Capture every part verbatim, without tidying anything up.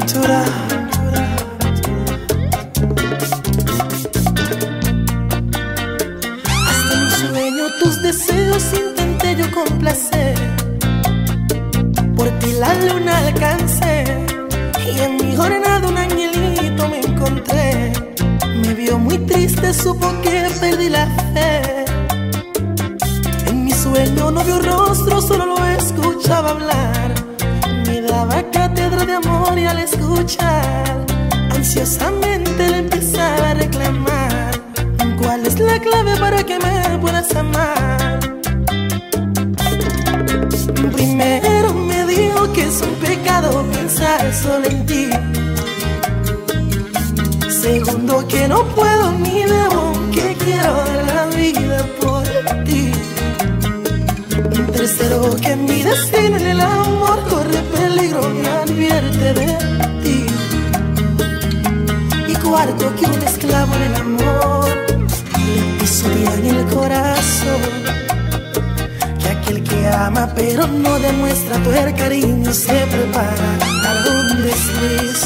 aventura. Hasta en un sueño tus deseos intenté yo complacer. Por ti la luna alcancé y en mi jornada un angelito me encontré. Me vio muy triste, supo que perdí la fe. En mi sueño no vio rostro, solo lo escuchaba hablar. Me daba cátedra de amor y al escuchar ansiosamente le empezaba a reclamar: ¿cuál es la clave para que me puedas amar? Primero me dijo que es un pecado pensar solo en ti. Segundo, que no puedo ni debo, que quiero dar la vida por ti. Tercero, que mi destino en el amor corre peligro, me advierte de ti. Y cuarto, que un esclavo en el amor le pisotea en el corazón. Que aquel que ama pero no demuestra tu el cariño se prepara para un desliz.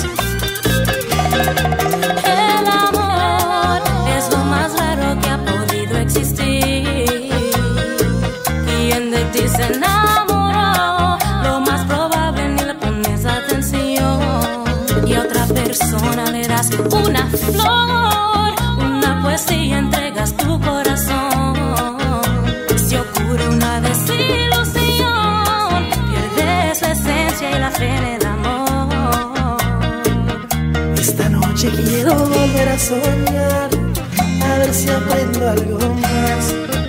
El amor es lo más raro que ha podido existir. Quien de ti se enamoró, lo más probable ni le pones atención. Y a otra persona le das una flor, una poesía, entregas tu corazón. Si ocurre una desilusión, pierdes la esencia y la fe en el amor. Esta noche quiero volver a soñar, a ver si aprendo algo más.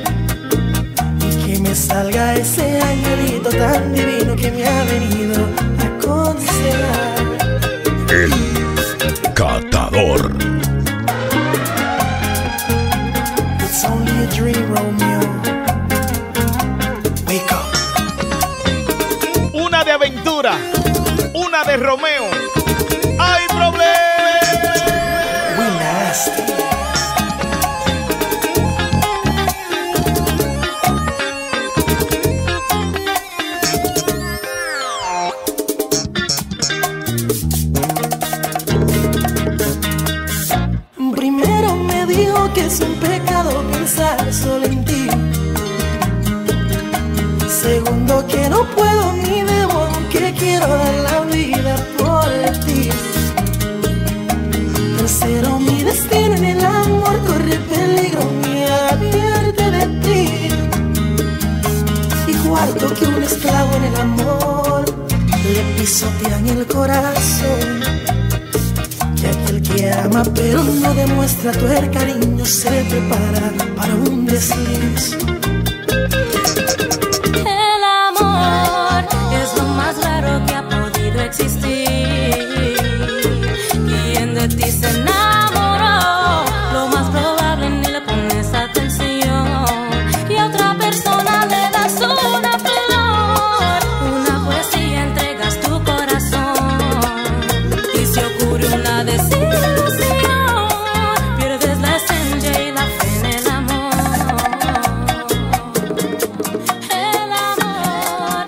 Me salga ese angelito tan divino que me ha venido a aconsejar. El Catador. It's only a dream, Romeo. Wake up. Una de aventura, una de Romeo. ¡Hay problema! We nasty. Que es un pecado pensar solo en ti. Segundo, que no puedo ni debo, que quiero dar la vida por ti. Tercero, mi destino en el amor corre peligro, me advierte de ti. Y cuarto, que un esclavo en el amor le pisotean el corazón. Que aquel que ama pero no demuestra tu el cariño se prepara para un desliz. El amor es lo más raro que ha podido existir. Quien de ti se enamoró, lo más probable ni le pones atención. Y a otra persona le das una flor, una poesía, entregas tu corazón. Y si ocurre una desilusión, pierdes la esencia y la fe en el amor. El amor.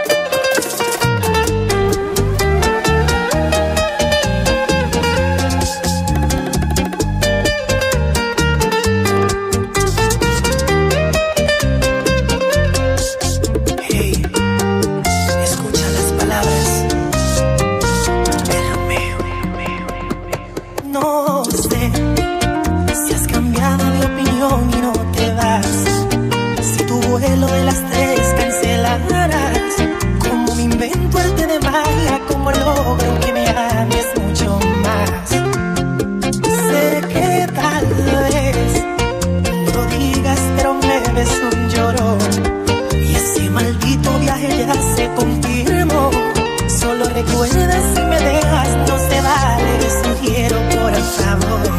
Hey, escucha las palabras de Romeo. No sé si has cambiado de opinión y no te vas. Si tu vuelo de las tres cancelarás. Como me invento arte de magia, como logro que me ames mucho más. Sé que tal vez no lo digas, pero me ves un llorón. Y ese maldito viaje ya se confirmó. Solo recuerda, si me dejas no se vale. Sugiero por favor,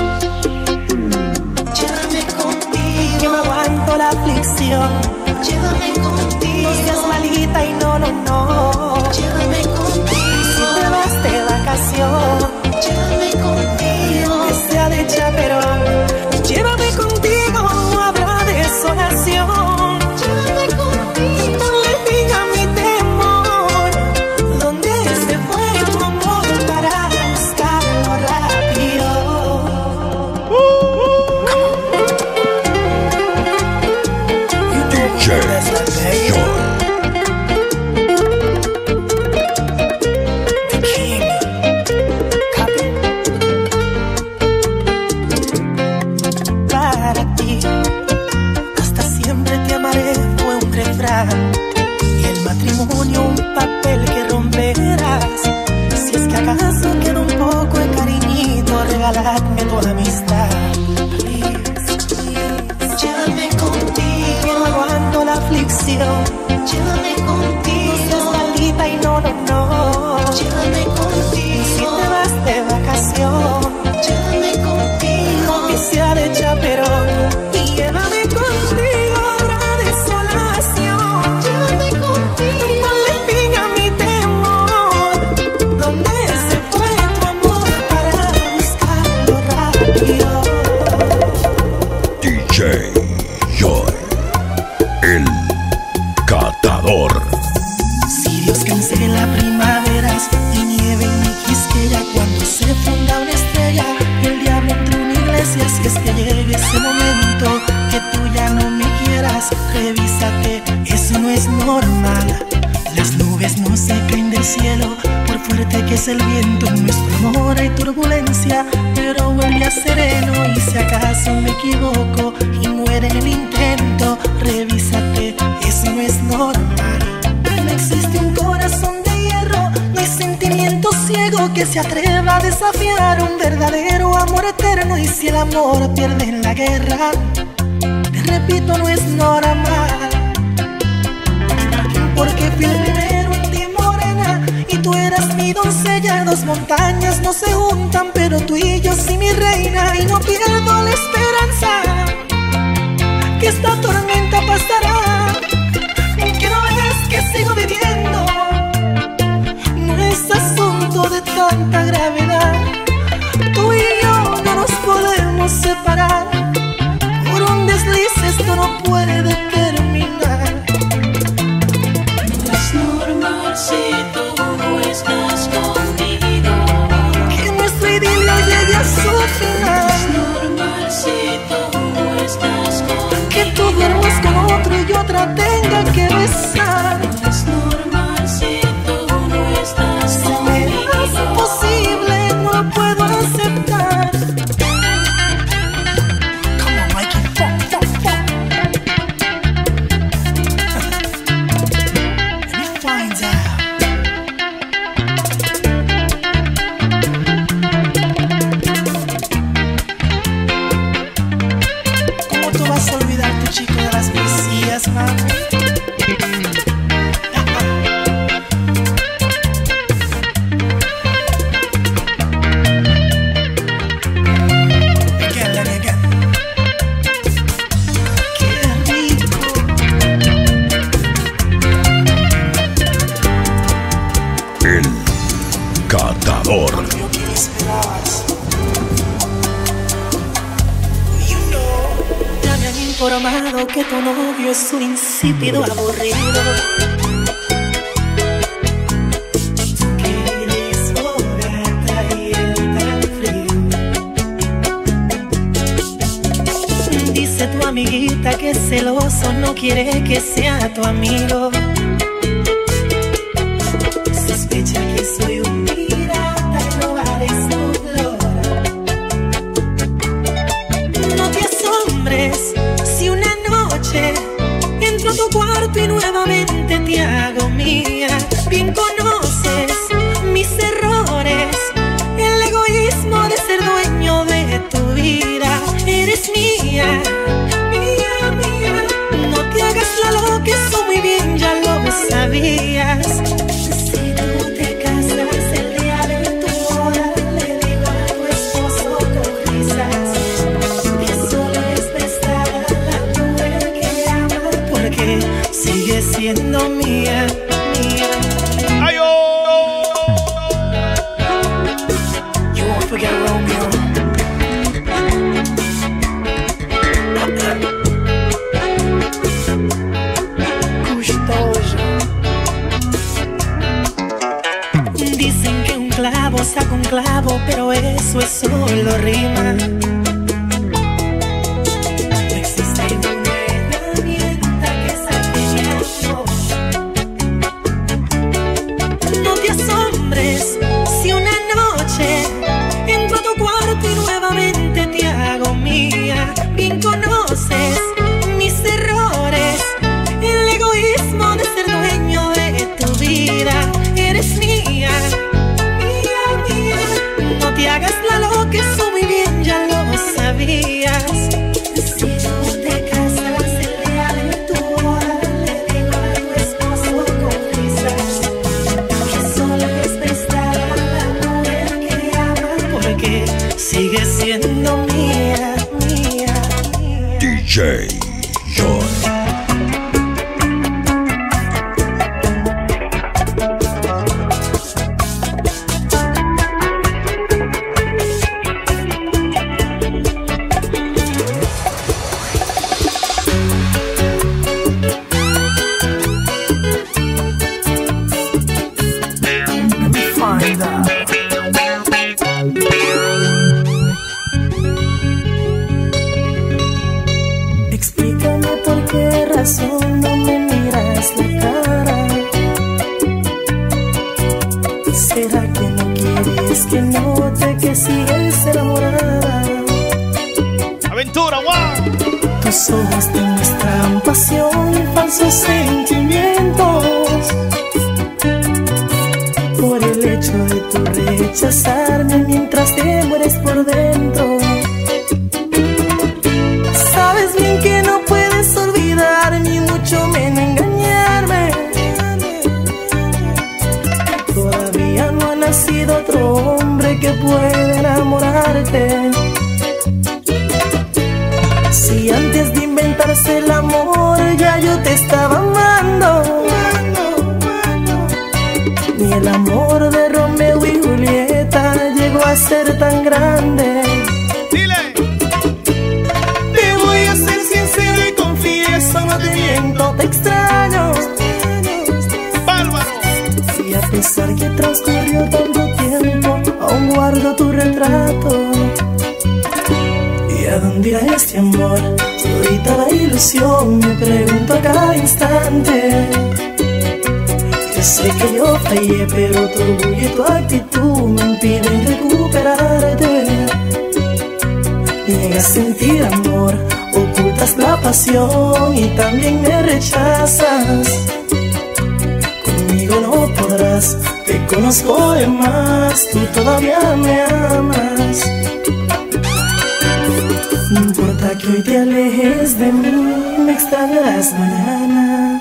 llévame contigo, que no aguanto la aflicción. Llévame contigo, no seas malita y no, no, no. Llévame contigo, si te vas de vacación. Llévame contigo, que sea de chaperón. Llévame contigo, no habrá desolación. Llévame contigo, no le diga mi temor. ¿Dónde se fue llévame contigo. Si te vas de vacación, llévame contigo. Aunque sea de chaperón, y llévame contigo. Hora de desolación, llévame contigo. Ponle fin a mi temor. ¿Dónde se fue tu amor para buscarlo rápido? D J Joy, el catador. Si Dios cancela primaveras y nieve en mi Quisqueya, cuando se funda una estrella y el diablo entra en una iglesia, si es que llegue ese momento que tú ya no me quieras, revísate, eso no es normal. Las nubes no se caen del cielo, por fuerte que es el viento. En nuestro amor hay turbulencia, pero vuelve a sereno. Y si acaso me equivoco y muere en el intento, revísate, eso no es normal. No existe un corazón de hierro, no hay sentimiento ciego que se atreva a desafiar un verdadero amor eterno. Y si el amor pierde en la guerra, te repito, no es normal. Porque fui el primero en ti, morena, y tú eras mi doncella. Dos montañas no se juntan, pero tú y yo sí, mi reina. Y no pierdo la esperanza que esta tormenta pasará, que no ves que sigo viviendo. No es asunto de tanta gravedad, tú y yo no nos podemos separar. Por un desliz esto no puede terminar. Si tú no estás conmigo, Que nuestro idilio llegue a su final. es normal si tú no estás conmigo. Que tú duermas con otro y otra tenga que besar. Es normal si tú no estás Se me hace conmigo. imposible, no lo puedo aceptar. Come on, Mikey, fuck, fuck, fuck. Let me find out. ¿Cómo tú vas a olvidar tu chico de las poesías, mami? Again, let me again. Qué rico. El catador. Lo que esperabas. You know. Ya me han informado que tu novio es un insípido aburrido. Que eres fogata y él tan frío. Dice tu amiguita que es celoso, no quiere que sea tu amigo. Sospecha que soy un pirata y no eres tu flor. No te asombres si una noche entro a tu cuarto y nuevamente te hago mía. Bien conoces mis errores, el egoísmo de ser dueño de tu vida. Eres mía, mía, mía. No te hagas la loca, eso muy bien ya lo sabías. Si tú te casas el día de tu boda, le digo a tu esposo con risas que solo es prestada la mujer que ama, porque sigue siendo mía, mía. ¡Ay, oh! You won't forget Romeo. Gustoso. Dicen que un clavo saca un clavo, pero eso es solo rima. No existe una herramienta que saque mi amor. No te asombres si una noche entro a tu cuarto y nuevamente te hago mía. Bien conoces mis errores, el egoísmo de ser dueño de tu vida. Eres mía, mía, mía. No te hagas la loca, eso muy bien ya lo sabías. Si tú te casas el día de tu boda, le digo a tu esposo con risas que solo es prestada J Joy. Explícame por qué razón no me miras la cara. ¿Será que no quieres que note que sigues enamorada? Aventura, wow. Tus ojos demuestran pasión y falsos sentimientos. Por el hecho de tu rechazarme mientras te mueres por dentro. Sabes bien que no puedes olvidar ni mucho menos engañarme. Todavía no ha nacido otro hombre que pueda enamorarte. Si antes de inventarse el amor ya yo te estaba amando, ni el amor de Romeo y Julieta llegó a ser tan grande. Dile. Te voy a ser sincero y confieso, no te miento, te extraño. Bárbaro. Y a pesar que transcurrió tanto tiempo, aún guardo tu retrato. ¿Y a dónde irá este amor? Todita la ilusión, me pregunto a cada instante. Yo sé que yo fallé, pero tu orgullo y tu actitud me impiden recuperarte. Niegas sentir amor, ocultas la pasión y también me rechazas. Conmigo no podrás, te conozco de más, tú todavía me amas. No importa que hoy te alejes de mí, me extrañarás mañana.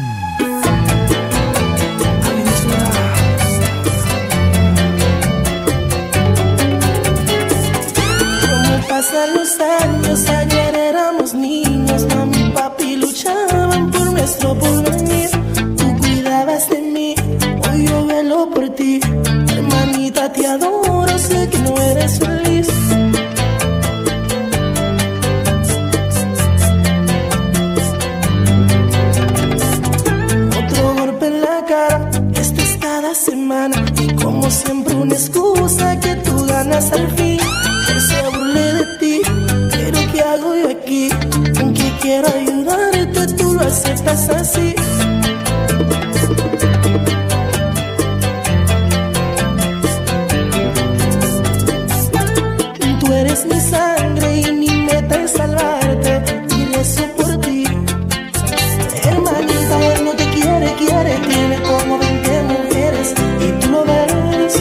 Como pasan los años, ayer éramos niños, mami y papi luchaban por nuestro porvenir. Tú cuidabas de mí, hoy yo velo por ti. Hermanita, te adoro, sé que no eres feliz. Semana, y como siempre una excusa que tú ganas al fin. Él se burle de ti, pero ¿qué hago yo aquí? Aunque quiero ayudarte, tú lo aceptas así. Tú eres mi sangre y mi meta es salvarte, y eso por ti. Hermanita, él no te quiere, quiere, tiene como veinte mujeres. Y tú lo ves,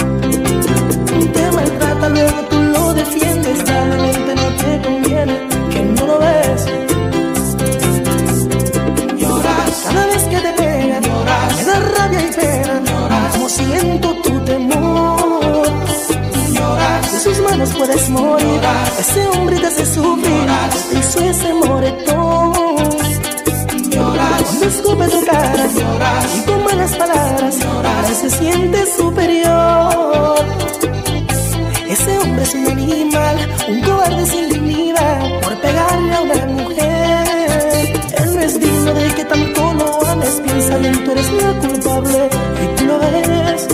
te maltrata, luego tú lo defiendes. Realmente no te conviene, que no lo ves. Lloras cada vez que te pegan, lloras, me da rabia y pena, lloras, como siento tu temor. Lloras, en sus manos puedes morir, lloras, ese hombre te hace sufrir, lloras, te hizo ese moretón. Cuando escupe tu cara, lloras, y con malas palabras, lloras, se siente superior. Ese hombre es un animal, un cobarde sin dignidad, por pegarle a una mujer. Él no es digno de que tanto lo ames, piensa bien, tú eres la culpable, y tú lo ves.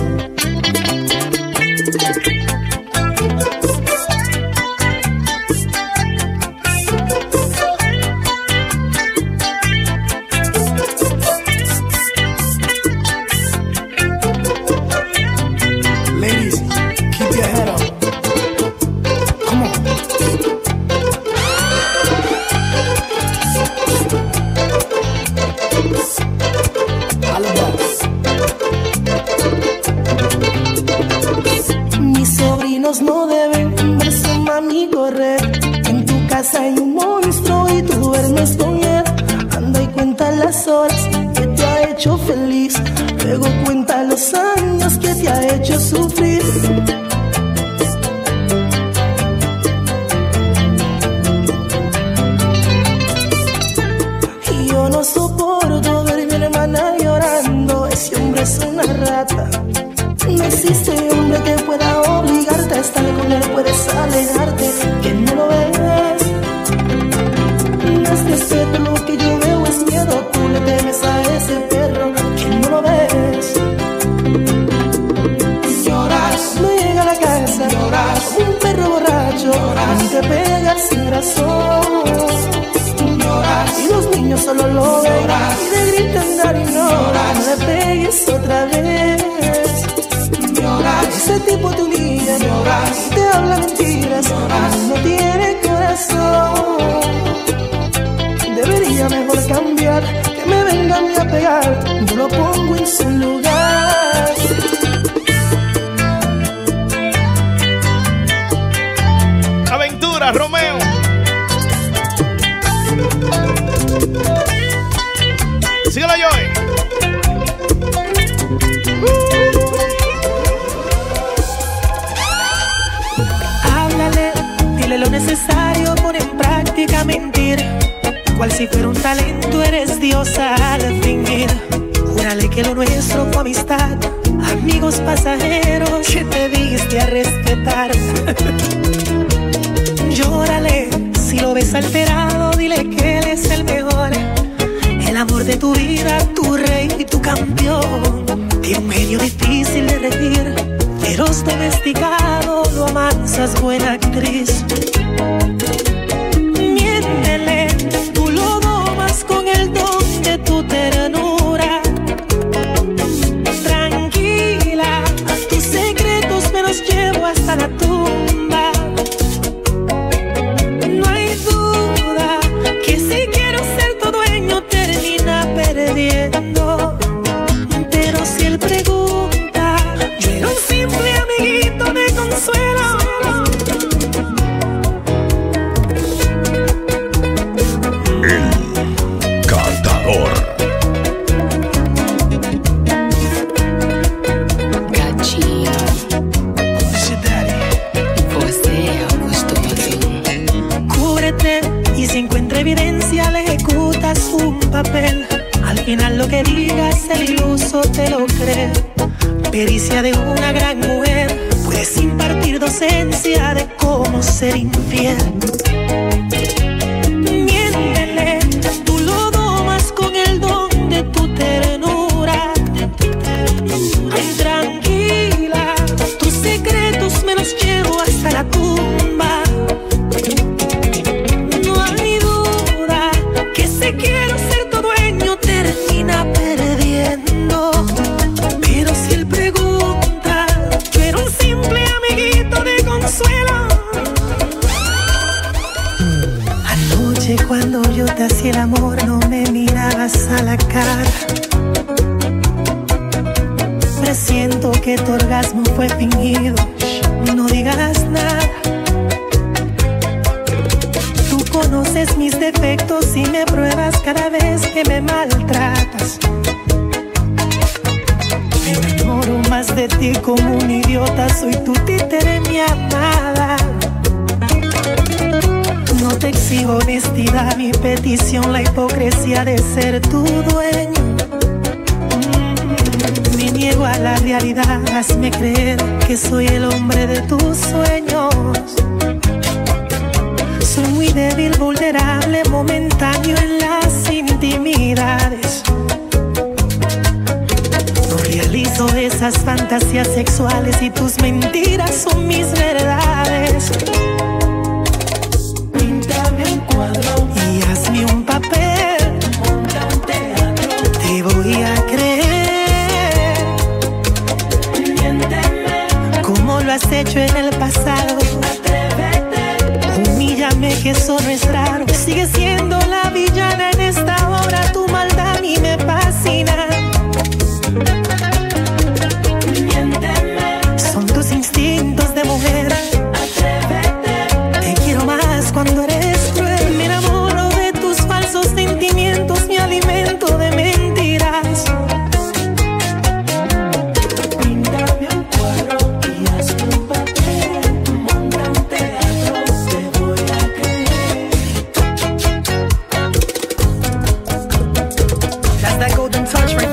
No deben verse, mami, correr. En tu casa hay un monstruo y tú duermes con él. Anda y cuenta las horas que te ha hecho feliz, luego cuenta los años que te ha hecho sufrir. rata. No existe hombre que pueda obligarte a estar con él, puedes alejarte, que no lo ves. No es respeto, lo que yo veo es miedo, tú le temes a ese perro, que no lo ves. Lloras, no llega a la casa, lloras, como un perro borracho, lloras, y te pegas sin razón. Lloras, y los niños solo lo ven, lloras, y le gritan dar y no, lloras, no le pegues otra vez. Lloras, ese tipo te humilla, lloras, y te habla mentiras, lloras, no tiene corazón. Debería mejor cambiar, que me vengan a pegar, yo lo pongo en su lugar. Aventura, Romeo. Síguela, Joey. Háblale, dile lo necesario, pon en práctica mentir. Cual si fuera un talento, eres diosa al fingir. Júrale que lo nuestro fue amistad, amigos pasajeros que te diste a respetar. Llórale, si lo ves alterado, dile que él es el mejor, el amor de tu vida, tu rey y tu campeón. Tiene un genio difícil de regir, feroz domesticado, lo amansas, buena actriz. Miéntele, tú lo domas con el don de tu ternura. Tranquila, tus secretos me los llevo hasta la tumba. No hay duda que si quiero ser tu dueño termina perdiendo. Pero si él pregunta, yo era un simple amiguito de consuelo. El Catador. Gatinho, você é o gostoso. Cúbrete y si encuentra evidencia le ejecutas un papel. Al final lo que digas el iluso te lo cree. Pericia de una gran mujer, puedes impartir docencia de cómo ser infiel. Miéntele, tú lo domas con el don de tu ternura. Tranquila, tus secretos me los llevo hasta la tumba. No hay duda que si quiero ser tu dueño termina perdiendo. Pero si él pregunta, yo era un simple amiguito de consuelo. Anoche cuando yo te hacía el amor no me mirabas a la cara. Presiento que tu orgasmo fue fingido, no digas nada. Tú conoces mis defectos y me pruebas cada vez que me maltratas. Me enamoro más de ti como un idiota, soy tu títere, mi amada. No te exijo honestidad, mi petición, la hipocresía de ser tu dueño. Mm, me niego a la realidad, hazme creer que soy el hombre de tus sueños. Soy muy débil, vulnerable, momentáneo en las intimidades. No realizo esas fantasías sexuales y tus mentiras son mis verdades. Píntame un cuadro y hazme un papel. Monta un teatro, te voy a creer. Miénteme como lo has hecho en el pasado. Atrévete, humíllame que eso no es raro. Sigue siendo la villana en esta obra, tu maldad a mí me fascina. Miénteme, son tus instintos de mujer. Atrévete, te quiero más cuando eres cruel. Me enamoro de tus falsos sentimientos, me alimento de mentiras. Píntame un cuadro y hazme un papel. Monta un teatro, te voy a creer. That's that golden touch right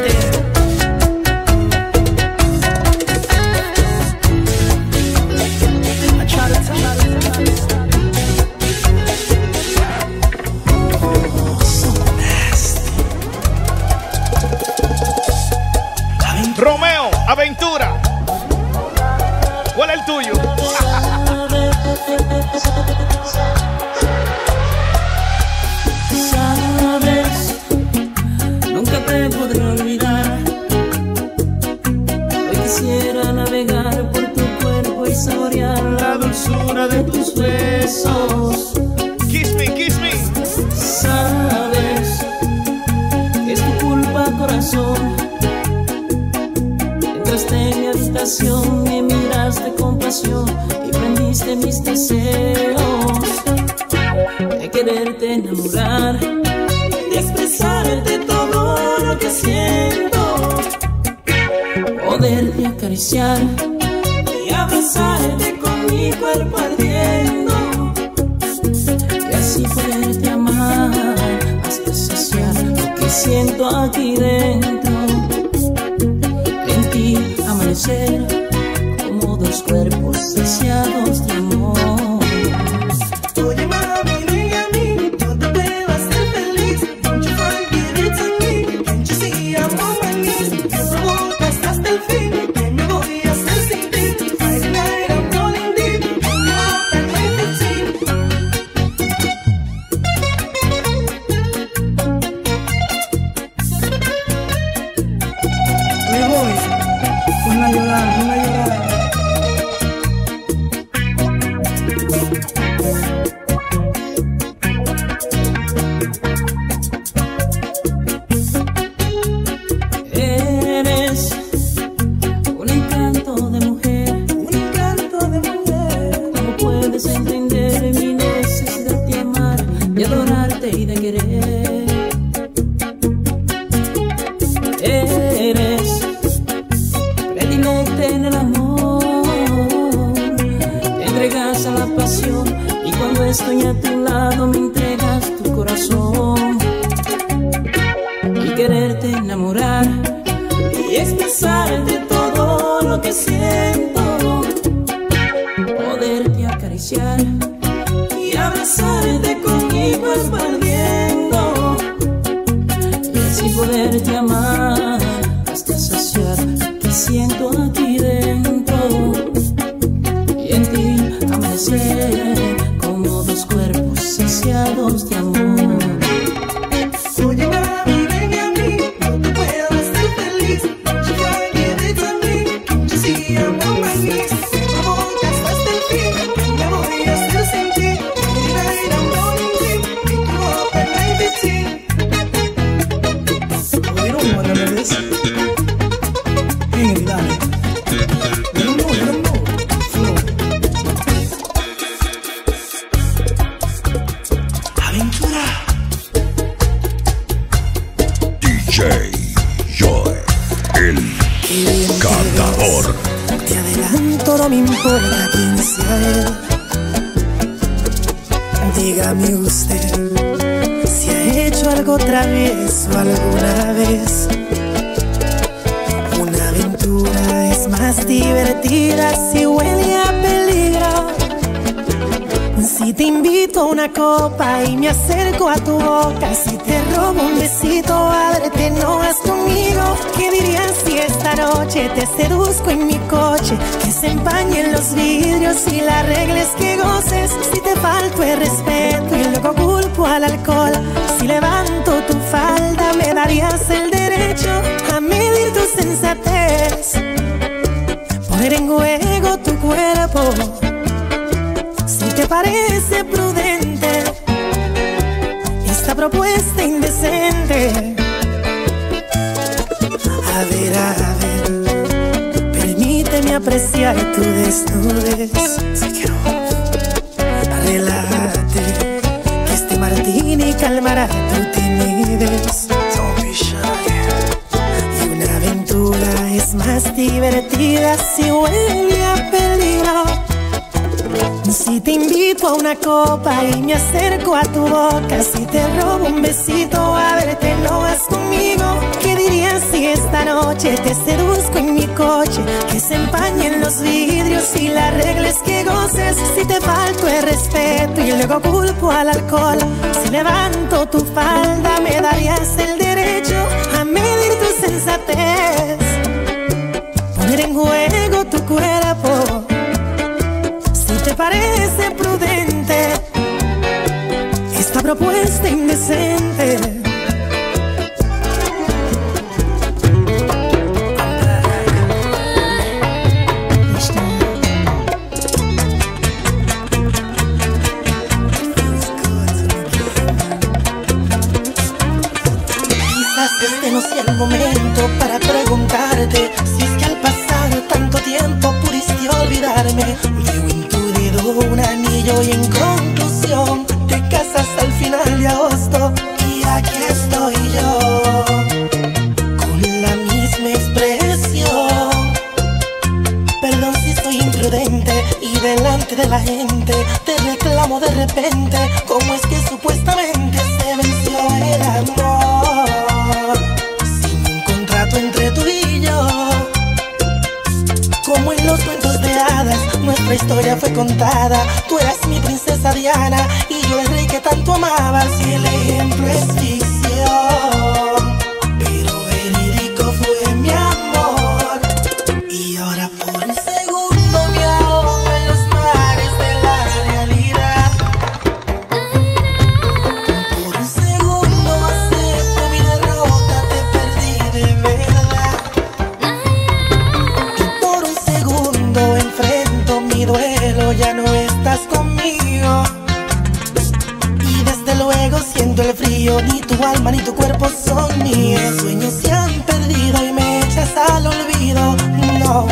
Sabes, nunca te podré olvidar. Hoy quisiera navegar por tu cuerpo y saborear la dulzura de tus besos. Kiss me, kiss me. Sabes, es tu culpa, corazón. Entraste en mi habitación, me miraste con pasión y prendiste mis deseos de quererte enamorar, de expresarte todo lo que siento, poderte acariciar y abrazarte con mi cuerpo ardiendo, y así poderte amar hasta saciar lo que siento aquí dentro. En ti amanecer como dos cuerpos deseados de amor. Oye mami, ven a mí, yo te puedo hacer feliz. Don't you forget it to me. Can't you see I'm on my knees? Me provocas hasta el fin. ¿Qué me voy a hacer sin ti? Friday night I'm calling deep. You up at nine fifteen. Me voy, pon a llorar, pon a llorar. Eres un encanto de mujer, Un encanto de mujer. ¿cómo puedes entender mi necesidad de amar, de adorarte y de querer? Eres predilecta en el amor, te entregas a la pasión y cuando estoy a tu lado me entregas tu corazón. Y quererte enamorar y expresarte todo lo que siento, poderte acariciar y abrazarte con mi cuerpo ardiendo, y así poderte amar hasta saciar lo que siento aquí dentro, y en ti amanecer como dos cuerpos saciados de amor. Oye mami, ven a mí, yo te puedo hacer feliz. Don't you forget it to me. Can't you see I'm on my knees? Me provocas hasta el fin. ¿Qué me voy a hacer sin ti? Friday night I'm rolling deep. Pick you up at nine fifteen. You don't wanna know this. Hang it down. You don't know, you don't know. Flow. Aventura. D J Joy, el cantador. Te adelanto, no me importa quién sea él. Dígame usted si ha hecho algo otra vez o alguna vez. Una aventura es más divertida si huele a peligro. Si te invito a una copa y me acerco a tu boca, si te robo un besito, ábrete, no vas conmigo. ¿Qué dirías si esta noche te seduzco en mi coche? Que se empañen los vidrios y la regla es que goces. Si te falto el respeto y luego culpo al alcohol, si levanto tu falda me darías el derecho a medir tu sensatez, poner en juego tu cuerpo. Si te parece prudente esta propuesta indecente, a ver, a ver, permíteme apreciar tu desnudez. Relájate, que este martini calmará tu timidez. Y una aventura es más divertida si huele a peligro. Si te invito a una copa y me acerco a tu boca, si te robo un besito, a verte, no vas conmigo. ¿Qué dirías si esta noche te seduzco en mi coche? Que se empañen los vidrios y la regla es que goces. Si te falto el respeto y luego culpo al alcohol, si levanto tu falda me darías el derecho a medir tu sensatez, poner en juego tu cuerpo. Si te parece prudente imprudente esta propuesta indecente. Este no sea el momento para preguntarte si es que al pasar tanto tiempo pudiste olvidarme. Veo en tu dedo un anillo y en conclusión te casas al final de agosto. Y aquí estoy yo con la misma expresión. Perdón si soy imprudente y delante de la gente te reclamo de repente. ¿Cómo es que supuestamente se venció el amor? Entre tú y yo, como en los cuentos de hadas, nuestra historia fue contada. Tú eras mi princesa Diana y yo el rey que tanto amabas. Y el ejemplo es ficción, pero verídico fue mi amor. Y ahora por un segundo me ahogo en los mares de la realidad. Por un segundo acepto mi derrota, te perdí de verdad. Ya no estás conmigo y desde luego siento el frío. Ni tu alma ni tu cuerpo son míos. Mis sueños se han perdido y me echas al olvido. No.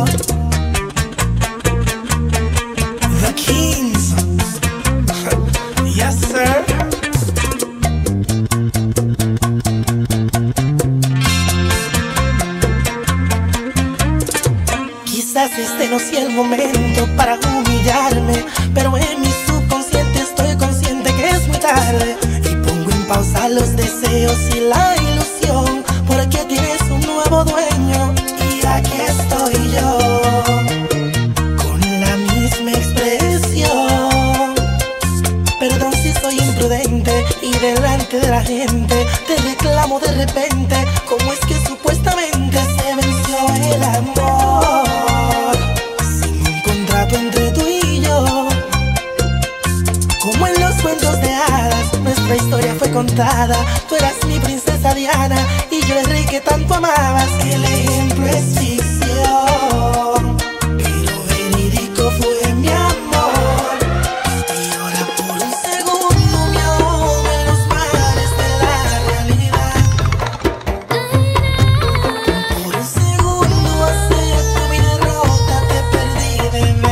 The Kings. Yes, sir. Quizás este no sea el momento para humillarme, pero en mi subconsciente estoy consciente que es muy tarde. Y pongo en pausa los deseos y la ilusión, porque tienes un nuevo dueño. Y aquí estoy yo con la misma expresión. Perdón si soy imprudente y delante de la gente te reclamo de repente. ¿Cómo es que supuestamente se venció el amor? Entre tú y yo, como en los cuentos de hadas, nuestra historia fue contada. Tú eras mi princesa Diana y yo el rey que tanto amabas. El ejemplo es ficción, pero verídico fue mi amor. Y ahora por un segundo me ahogo en los mares de la realidad. Por un segundo acepto mi derrota, te perdí de verdad.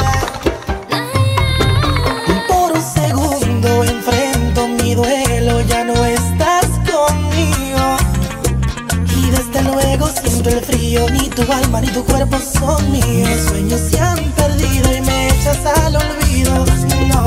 Enfrento mi duelo, ya no estás conmigo y desde luego siento el frío. Ni tu alma ni tu cuerpo son míos. Mis sueños se han perdido y me echas al olvido. No.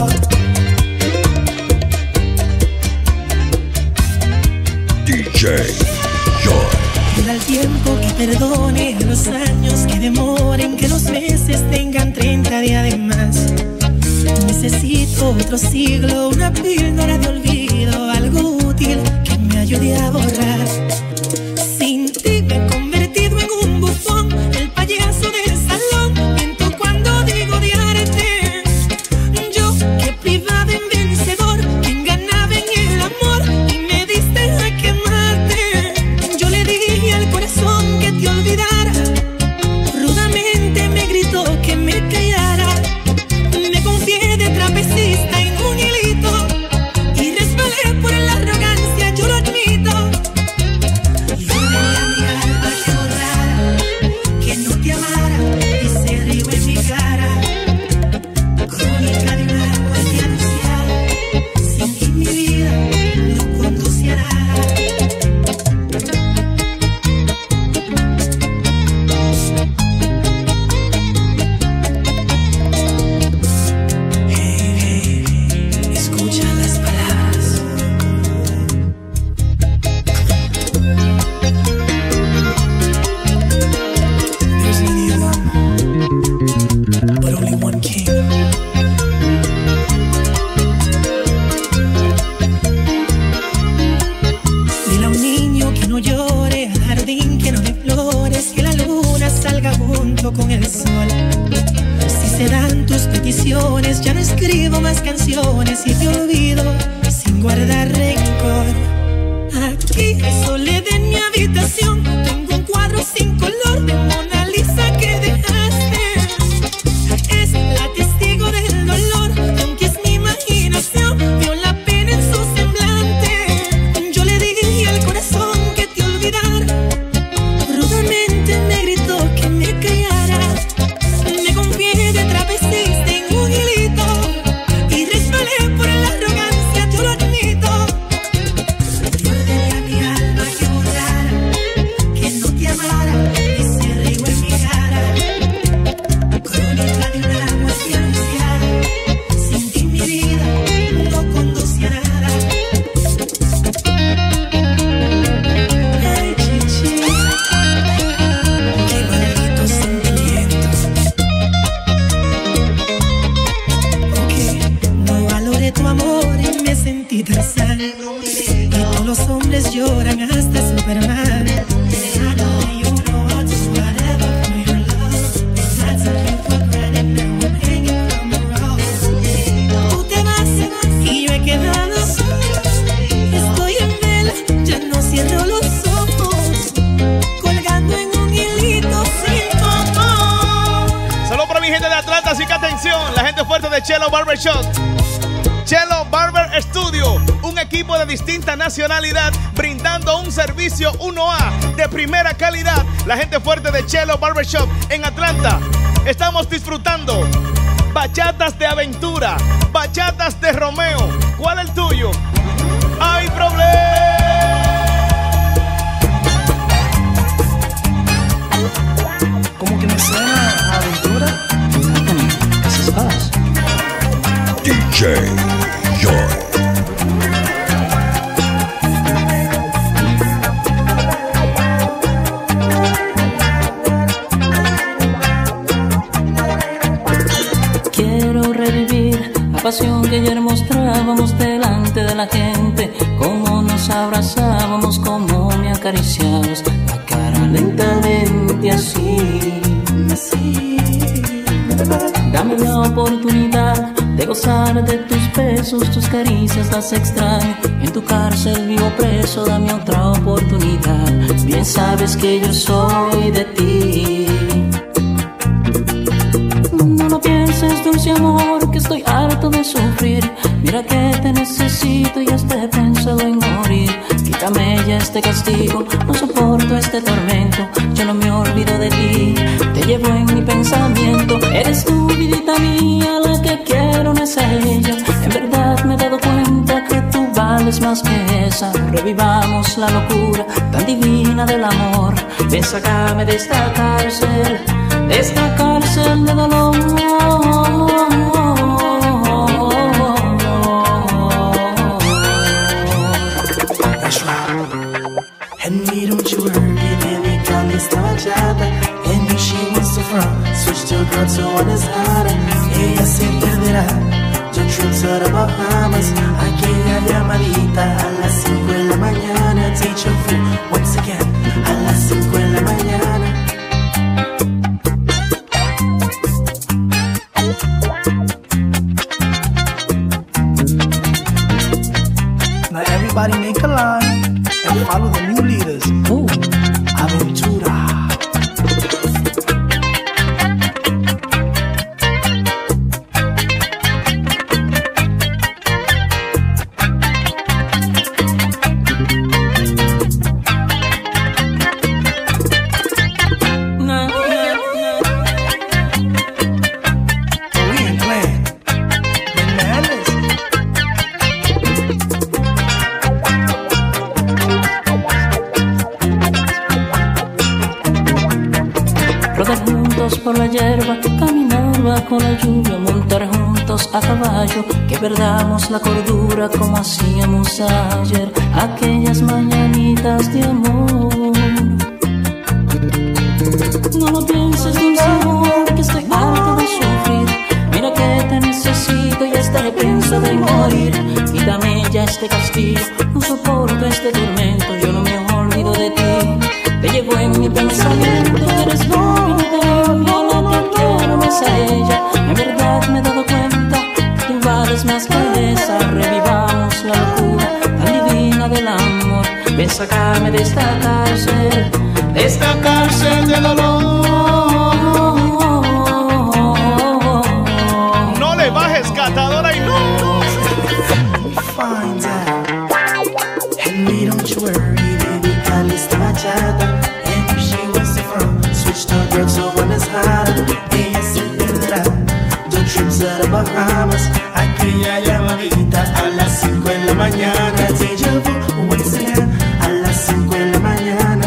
D J Joy. Queda el tiempo que perdone, los años que demoren, que los meses tengan treinta días de más. Necesito otro siglo, una píldora de olvido, algo útil que me ayude a borrar. Sin ti me he convertido en un bufón, el payaso del salón. Miento cuando digo odiarte. Yo que privaba en vencedor, quien ganaba en el amor y me diste a quemarte. Yo le dije al corazón que te olvidara, rudamente me gritó que me callara. Me confié de trapecista en un hilito y resbalé por la arrogancia, yo lo admito. Y yo veía mi alma que borrara, que no te amara y se rió en mi cara. Crónica de una muerte anunciada, sin ti mi vida no conduce a nada. bendiciones. Ya no escribo más canciones y te olvido sin guardar rencor. Aquí, soledad en mi habitación, tengo un cuadro sin color de Mona Lisa que dejaste. Es la testigo del dolor, aunque es mi imaginación, vio la pena en su semblante. Yo le dije al corazón que te olvidara, rudamente me gritó que me callara. Me confié, te travestiste en un hilito y resbalé por la arrogancia, yo lo admito. Yo ordené a mi alma que borrara, que no te amara, y se rió en mi cara. Crónica de una muerte anunciada, sin ti mi vida no conduce a nada. Ay, chichi, qué malditos sentimientos. Ok, no valoré tu amor y me sentí tan sano. Y todos los hombres lloran hasta Superman. I know you know I'll do whatever for your love. I took you for granted, now I'm hanging from the road. Tú te vas y yo he quedado sola. Estoy en vela, ya no cierro los ojos, colgando en un hilito sin amor. Solo para mi gente de Atlanta, así que atención, la gente fuerte de Chelo Barber Shop. Chelo Barber Studio, un equipo de distinta nacionalidad brindando un servicio uno A de primera calidad. La gente fuerte de Chelo Barber Shop en Atlanta. Estamos disfrutando bachatas de aventura, bachatas de Romeo. ¿Cuál es el tuyo? ¡Hay problema! Como que me suena a aventura. Esas cosas. D J Joy. Quiero revivir la pasión que ayer mostrábamos delante de la gente, cómo nos abrazábamos, cómo me acariciabas la cara lentamente así. Dame la oportunidad de gozar de tus besos, tus caricias las extraño. En tu cárcel vivo preso, dame otra oportunidad. Bien sabes que yo soy de ti. No lo pienses, dulce amor, que estoy harto de sufrir. Mira que te necesito y hasta he pensado en morir. Quítame ya este castigo, no soporto este tormento. Yo no me olvido de ti, te llevo en mi pensamiento. Eres tú, vidita mía, la que quiero, no es a ella. En verdad me he dado cuenta que tú vales más que esa. Revivamos la locura tan divina del amor. Ven, sácame de esta cárcel, de esta cárcel de dolor. And me don't you worry, dedicale esta bachata. And if she wants to front, switch to a girl to one is harder. Ella se perderá, yo trip to the Bahamas. Aquella llamadita a las cinco de la mañana. Teach your food once again, a las cinco de la mañana. Now everybody make a line and follow the new leaders. Ooh. Aventura. Na, na, na. We ain't playing. Bananas. Rodar juntos por la hierba, caminar bajo la lluvia, montar juntos a caballo, que perdamos la cordura como hacíamos ayer, aquellas mañanitas de amor. No lo pienses, dulce amor, que estoy harto de sufrir. Mira que te necesito y hasta he pensado en morir. Quítame ya este castigo, no soporto este tormento. Yo no me olvido de ti, te llevo en mi pensamiento. Eres tú, mi vida, la que quiero, no es a ella. En verdad me he dado cuenta sacarme de esta cárcel, de esta cárcel de dolor. No le bajes, catadora, y no. Find out. Henry, don't you worry, baby, Alice the bachata. And if she wants to from, switch to drugs over Miss Harlem. Ella se perderá. The trips a the Bahamas. Aquella llamadita a las cinco en la mañana. Deja vu, once again, a las cinco en la mañana.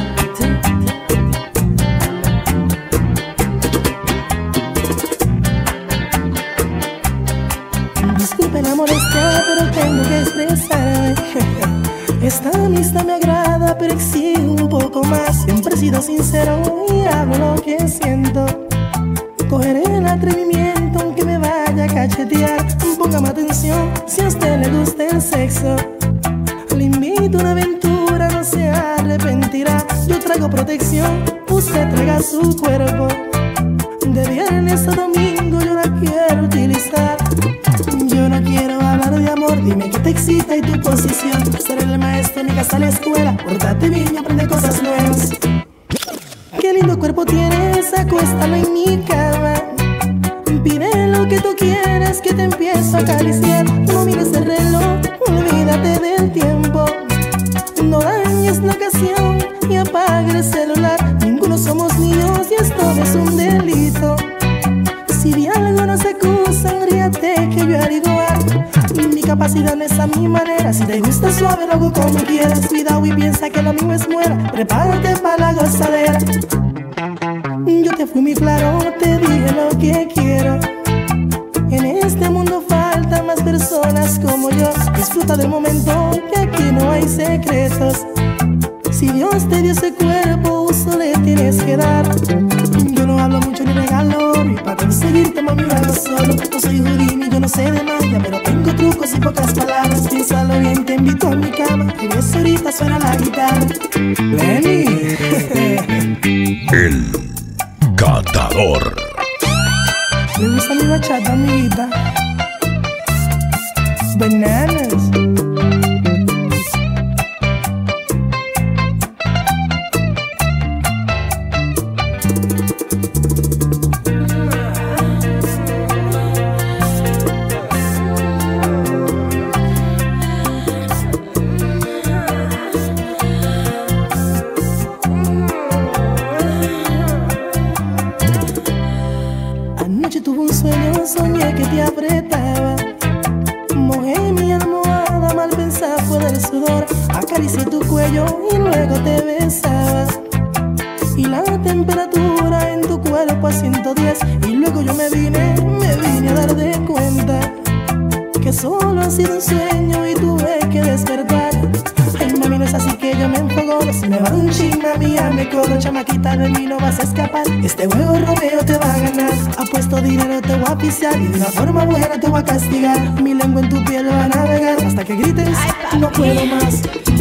Disculpe la molestia, pero tengo que expresarme. Esta amistad me agrada, pero exijo un poco más. Siempre he sido sincero y hablo lo que siento. Cogeré el atrevimiento aunque me vaya a cachetear. Póngame atención si a usted le gusta el sexo. Le invito a una aventura, no se arrepentirá. Yo traigo protección, usted traiga su cuerpo. De viernes a domingo yo la quiero utilizar. Yo no quiero hablar de amor, dime qué te excita y tu posición. Ser el maestro en mi casa, la escuela, pórtate bien y aprende cosas nuevas. Qué lindo cuerpo tienes, acuéstalo en mi cama. Pide lo que tú quieres, que te empiezo a acariciar. No mires el reloj, olvídate del tiempo. No dañes la ocasión y apaga el celular. Ninguno somos niños y esto no es un delito. Si de algo nos acusan, ríate que yo haré igual. Mi capacidad no es a mi manera. Si te gusta suave, lo hago como quieras. Cuidado y piensa que lo mío es muera. Prepárate para la gozadera. Yo te fui muy claro, te dije lo que quiero. En este mundo faltan más personas como yo. Disfruta del momento, que aquí no hay secretos. Si Dios te dio ese cuerpo, uso le tienes que dar. Yo no hablo mucho ni regalo, y para conseguirte mami lo hago solo. No soy Houdini, yo no sé de magia, pero tengo trucos y pocas palabras. Piénsalo bien, te invito a mi cama, que ves ahorita suena la guitarra. Lenny. El Catador. Me gusta mi bachata, amiguita. Bananas. Anoche tuve un sueño, soñé que te apretaba. Mojé mi almohada, mal pensada fue del sudor. Acaricié tu cuello y luego te besaba. Y la temperatura en tu cuerpo a ciento diez. Y luego yo me vine, me vine a dar de cuenta que solo ha sido un sueño y tuve que despertar. Ay, mami, no es así que yo me enfogo. Si me va un chin, mami, ya me corro. Chamaquita, de mí no vas a escapar. Este juego Romeo te va a ganar. Apuesto dinero, te voy a pisar. Y de una forma buena te voy a castigar. Mi lengua en tu piel va a navegar hasta que grites, no puedo más.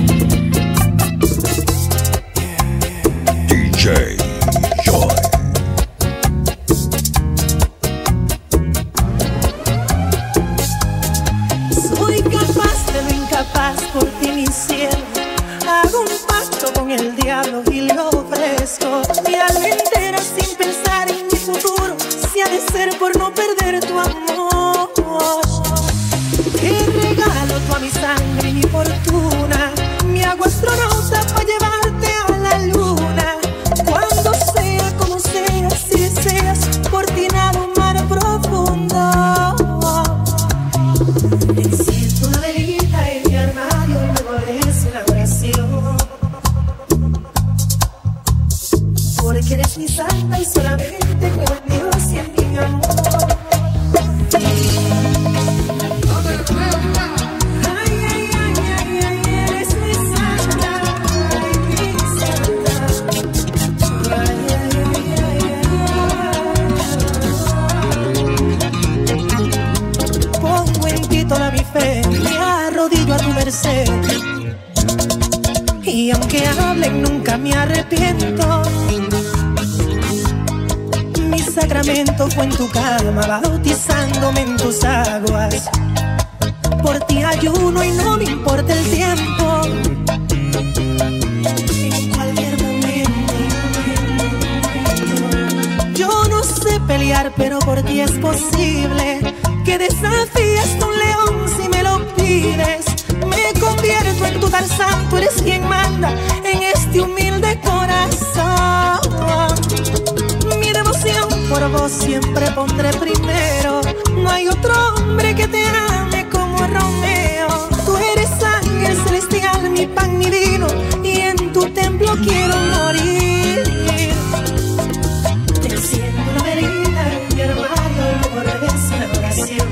D J Joy. Soy capaz de lo incapaz por ti, mi cielo. Hago un pacto con el diablo y le ofrezco mi alma entera sin pensar en mi futuro. Si ha de ser por no perder tu amor, te regalo toda mi sangre y mi fortuna. Mi hago astronauta para llevarte a la luna. Cuando sea como sea, si deseas, por ti nado un mar profundo. Enciendo una velita en mi armario, luego rezo una oración. Porque eres mi santa y solamente creo en Dios y en mi amor. Ay, ay, ay, ay, ay, eres mi santa, ay, mi santa. Ay, ay, ay, ay, ay. Pongo en ti toda mi fe, me arrodillo a tu merced. Y aunque hablen nunca me arrepiento. Mi sacramento fue en tu cama, bautizándome en tus aguas. Por ti ayuno y no me importa el tiempo. en cualquier momento. Yo no sé pelear, pero por ti es posible que desafíes a un león si me lo pides. Me convierto en tu Tarzán, tú eres quien manda en este humilde corazón. Mi devoción por vos siempre pondré primero. No hay otro hombre que te ame como Romeo. Tú eres ángel celestial, mi pan, mi vino, y en tu templo quiero morir. Te enciendo la velita en mi armario, luego regreso a la oración.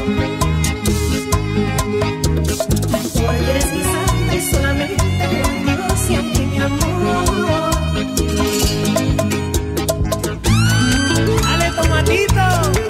Porque eres mi santa y solamente contigo siempre mi amor. Dale, tomatito.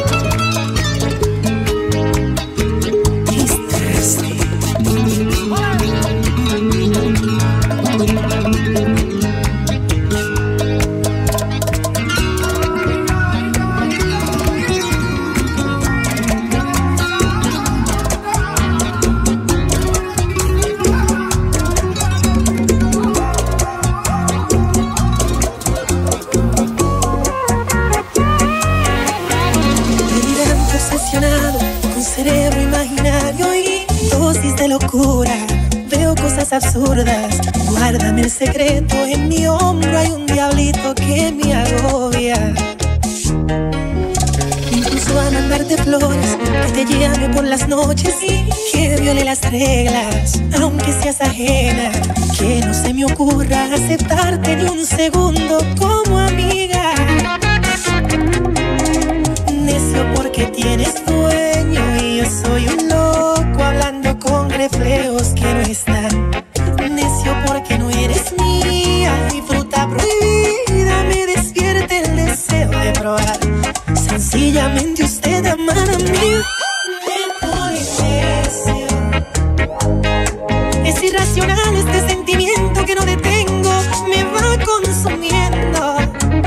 Cerebro imaginario y dosis de locura. Veo cosas absurdas. Guárdame el secreto. En mi hombro hay un diablito que me agobia. Incluso a mandarte flores, que te llame por las noches y que viole las reglas, aunque seas ajena. Que no se me ocurra aceptarte ni un segundo como amiga. Necio porque tienes dueño y yo soy un loco hablando con reflejos que no están. Necio porque no eres mía y fruta prohibida me despierta el deseo de probar. Sencillamente usted amar a mí me pone necio. Es irracional este sentimiento que no detengo, me va consumiendo.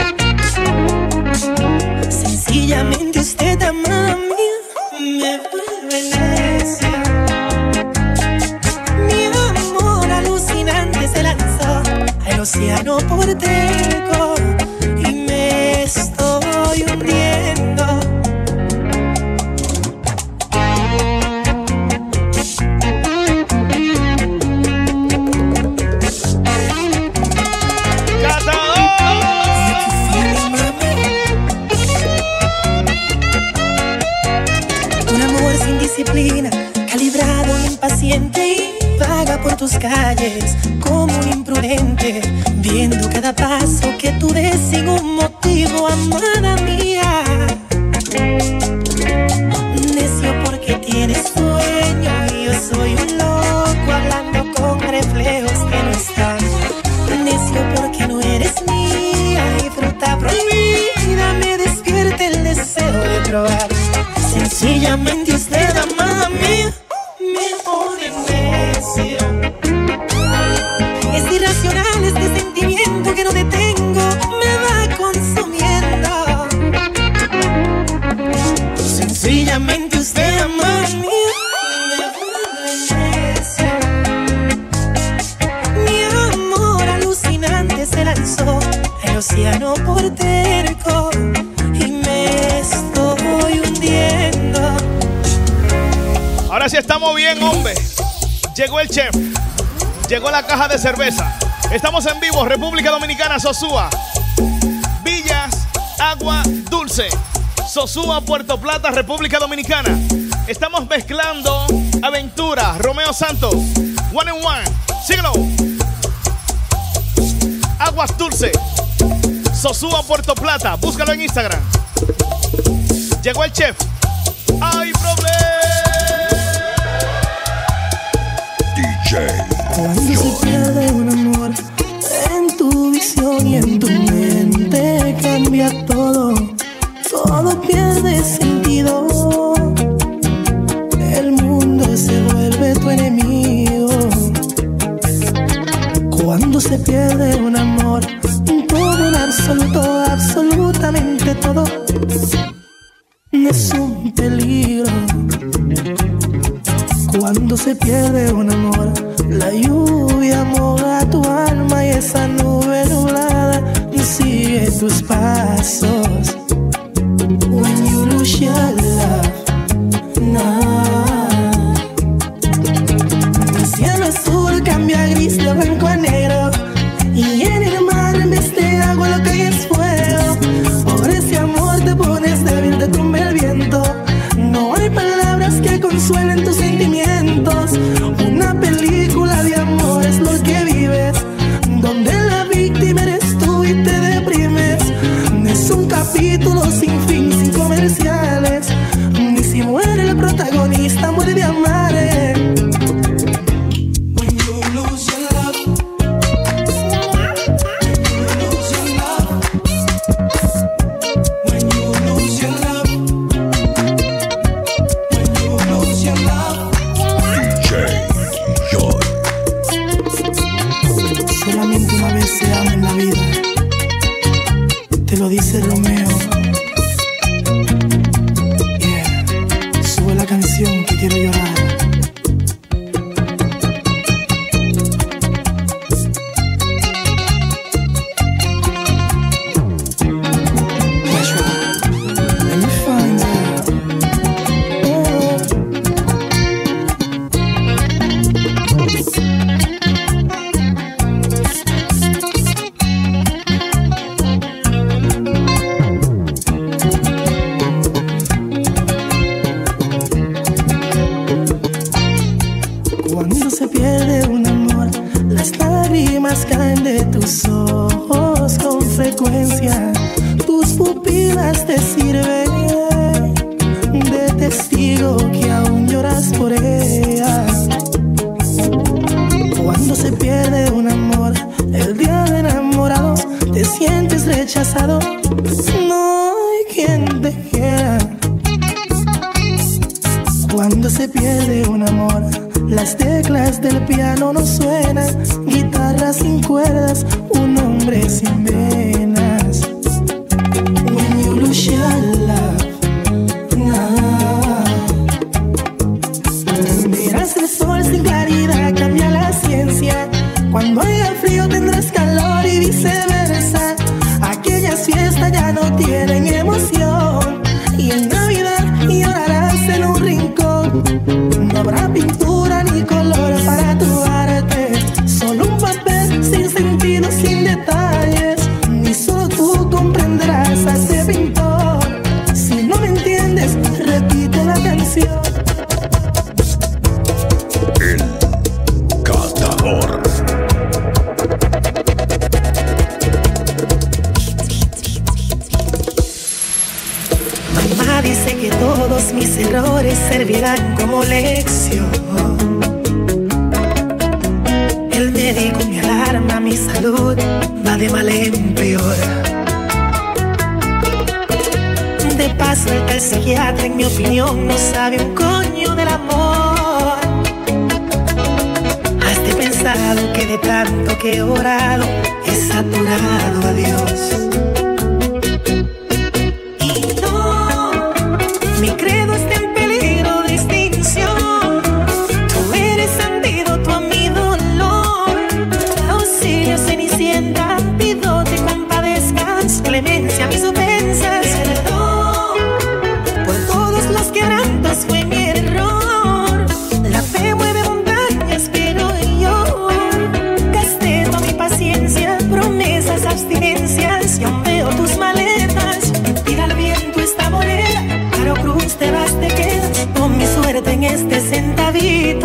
Sencillamente usted ama a mí, me vuelve necia. Mi amor alucinante se lanzó al océano por terco y me estoy hundiendo. Disciplina, calibrado, impaciente y vaga por tus calles como un imprudente, viendo cada paso que tú des sin un motivo, amada mía. Necio porque tienes sueño y yo soy un loco hablando con reflejos que no están. Necio porque no eres mía y fruta prohibida me despierta el deseo de probar. Sencillamente usted ama a mí, me pone necia. Es irracional este sentimiento que no detengo, me va consumiendo. Sencillamente usted ama a mí, me pone necia. Mi amor alucinante se lanzó al océano por terco y me estoy hundiendo. Ahora sí estamos bien, hombre. Llegó el chef. Llegó la caja de cerveza. Estamos en vivo, República Dominicana, Sosúa. Villas, Agua Dulce. Sosúa, Puerto Plata, República Dominicana. Estamos mezclando Aventura, Romeo Santos. One and One. Síguelo. Aguas Dulce. Sosúa, Puerto Plata. Búscalo en Instagram. Llegó el chef. ¡Hay problema! D J Cuando se pierde un amor en tu visión y en tu mente cambia todo, todo pierde sentido. El mundo se vuelve tu enemigo. Cuando se pierde un amor, todo en absoluto, absolutamente todo es un peligro. Cuando se pierde un amor, la lluvia moja tu alma y esa nube nublada sigue tus pasos. When you lose your love, no. El cielo azul cambia a gris, de blanco a negro, y en el mar en vez de agua lo que hay es fuego. Por ese amor te pones débil, te tumba el viento. No hay palabras que consuelen tus sentimientos. Una película de amor es lo que vives, donde la víctima eres tú y te deprimes. Es un capítulo sin fin, sin comerciales. Ni si muere el protagonista, muere de amar. When you lose your love, when you lose your love, when you lose your love, D J Joy. solamente una vez se ama en la vida. Te lo dice Romeo. Yeah. Sube la canción que quiero llorar. That's right. Let me find out. Oh. Cuando se pierde un amor, las lágrimas caen de tus ojos con frecuencia. Tus pupilas te sirven de testigo que aún lloras por ella. Cuando se pierde un amor, el día de enamorados te sientes rechazado. No hay quien te quiera. Cuando se pierde un amor, las teclas del piano no suenan, guitarra sin cuerdas, un hombre sin venas. When you lose your love, no. Verás el sol sin claridad, cambia la ciencia. Cuando haya frío tendrás calor y viceversa. Aquellas fiestas ya no tienen emoción, y en Navidad llorarás en un rincón. No habrá pintura ni color para tu arte, solo un papel sin sentido, sin detalles. Ni solo tú comprenderás a ese pintor. Si no me entiendes, repite la canción. El Catador. Mamá dice que todos mis errores servirán como lección. El médico me alarma, mi salud va de mal en peor. De paso el tal psiquiatra, en mi opinión, no sabe un coño del amor. Has de pensado que de tanto que he orado he saturado a Dios. Mi credo está en peligro de extinción. Tú eres antídoto a mi dolor. Auxilio, Cenicienta, pido te compadezcas. Clemencia a mis ofensas. Perdón por todos los quebrantos, fue mi error. La fe mueve montañas, pero yo castigo mi paciencia. Promesas, abstinencias, yo veo tus maletas. Tira al viento esta moneda, Caro Cruz, te vas, te quedas con mi suerte en este centavito.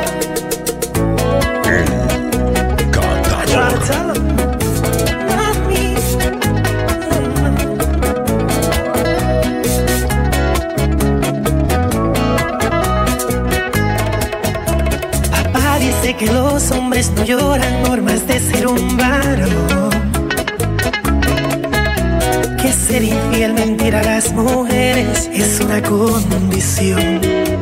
El Catador. Mami. Papá dice que los hombres no lloran, normas de ser un varón. Que ser infiel, mentir a las mujeres es una condición.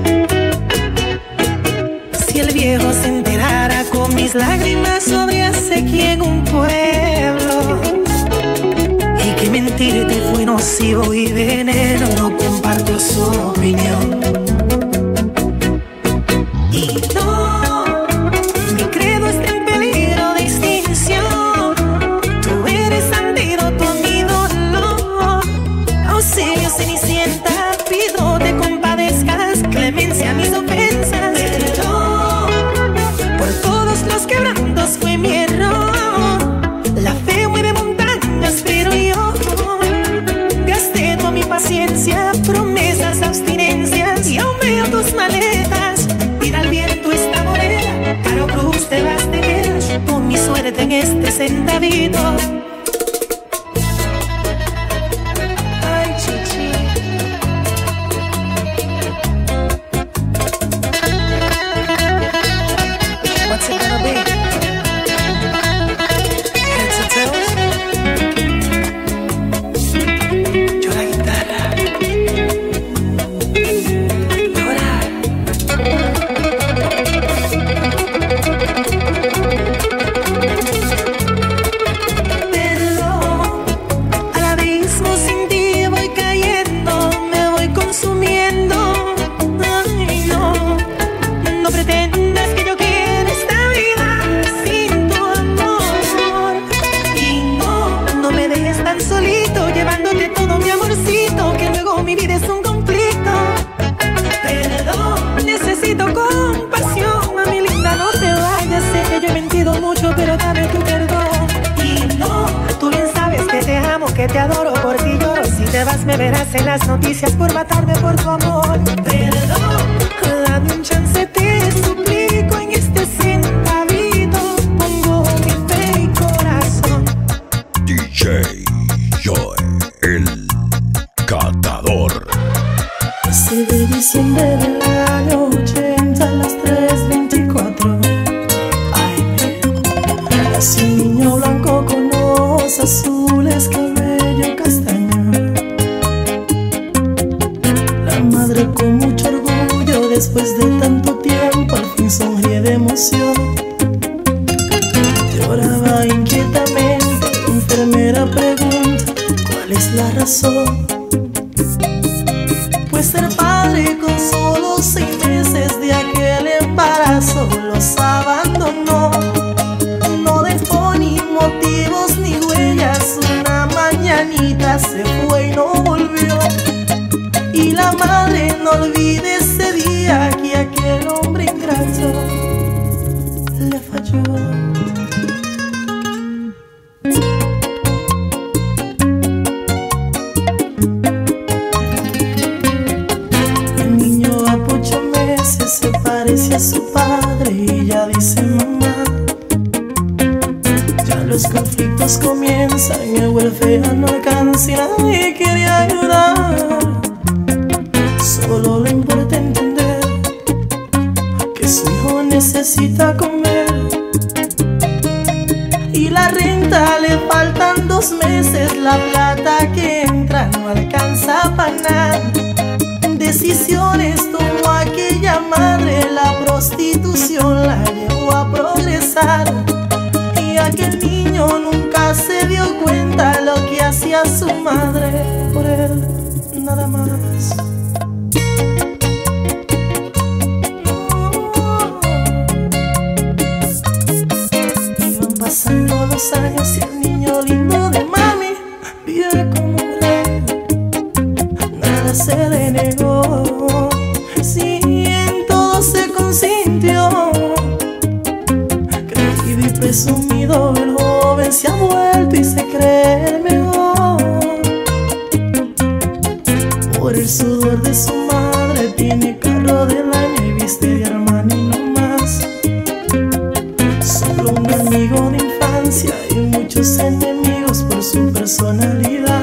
Si el viejo se enterara, con mis lágrimas sobre sequía en un pueblo. Y que mentirte fue nocivo y veneno, no comparto su opinión. Y Cenicienta, pido te compadezcas, clemencia a mis ofensas. Perdón por todos los quebrantos, fue mi error. La fe mueve montañas, pero yo gasté toda mi paciencia, promesas, abstinencias, y aún veo tus maletas. Tira al viento esta moneda, caro cruz te vas, te quedas con mi suerte en este centavito. Ay, chichi. What's it gonna be? Heads or tails? Yo la guitarra. Llorar. Perdón, al abismo sin ti voy cayendo, me voy consumiendo. Ay, no, no pretendas que yo quiera esta vida sin tu amor. Y no, no me dejes tan solito, llevándote todo mi amorcito, que luego mi vida es un conflicto. Perdón, necesito compasión, mami linda, no te vayas, sé que yo he mentido mucho, pero dame tu perdón. Y no, tú bien sabes que te amo, que te adoro, por ti lloro. Si te vas me verás en las noticias por matarme por tu amor. Perdón, dame un chance, te suplico, en este centavito pongo mi fe y corazón. D J Joy, el catador. Ese de diciembre del año ochenta a las tres veinticuatro. Ay, nació un niño blanco con ojos azules, cabello castaño. La madre con mucho orgullo, después de tanto tiempo, al fin sonríe de emoción. Lloraba inquietamente, la enfermera pregunta cuál es la razón. Pues ser padre con solo seis meses de aquel embarazo los abandonó. No dejó ni motivos ni huellas, una mañanita se fue y no volvió. Y la madre no olvide ese día que aquel hombre ingrato le falló. Se parece a su padre y ya dice mamá. Ya los conflictos comienzan, el welfare no alcanza y nadie quiere ayudar. Solo le importa entender que su hijo necesita comer. Y la renta le faltan dos meses, la plata que entra no alcanza para nada. Decisiones tomó aquella madre, la prostitución la llevó a progresar. Y aquel niño nunca se dio cuenta lo que hacía su madre por él, nada más. Iban pasando los años y el niño lindo de mami vive como un rey. Nada se le negó, sí, en todo se consintió. Creído y presumido, el joven se ha vuelto y se cree el mejor. Por el sudor de su madre tiene carro del año y viste de Armani no más. Solo un amigo de infancia y muchos enemigos por su personalidad.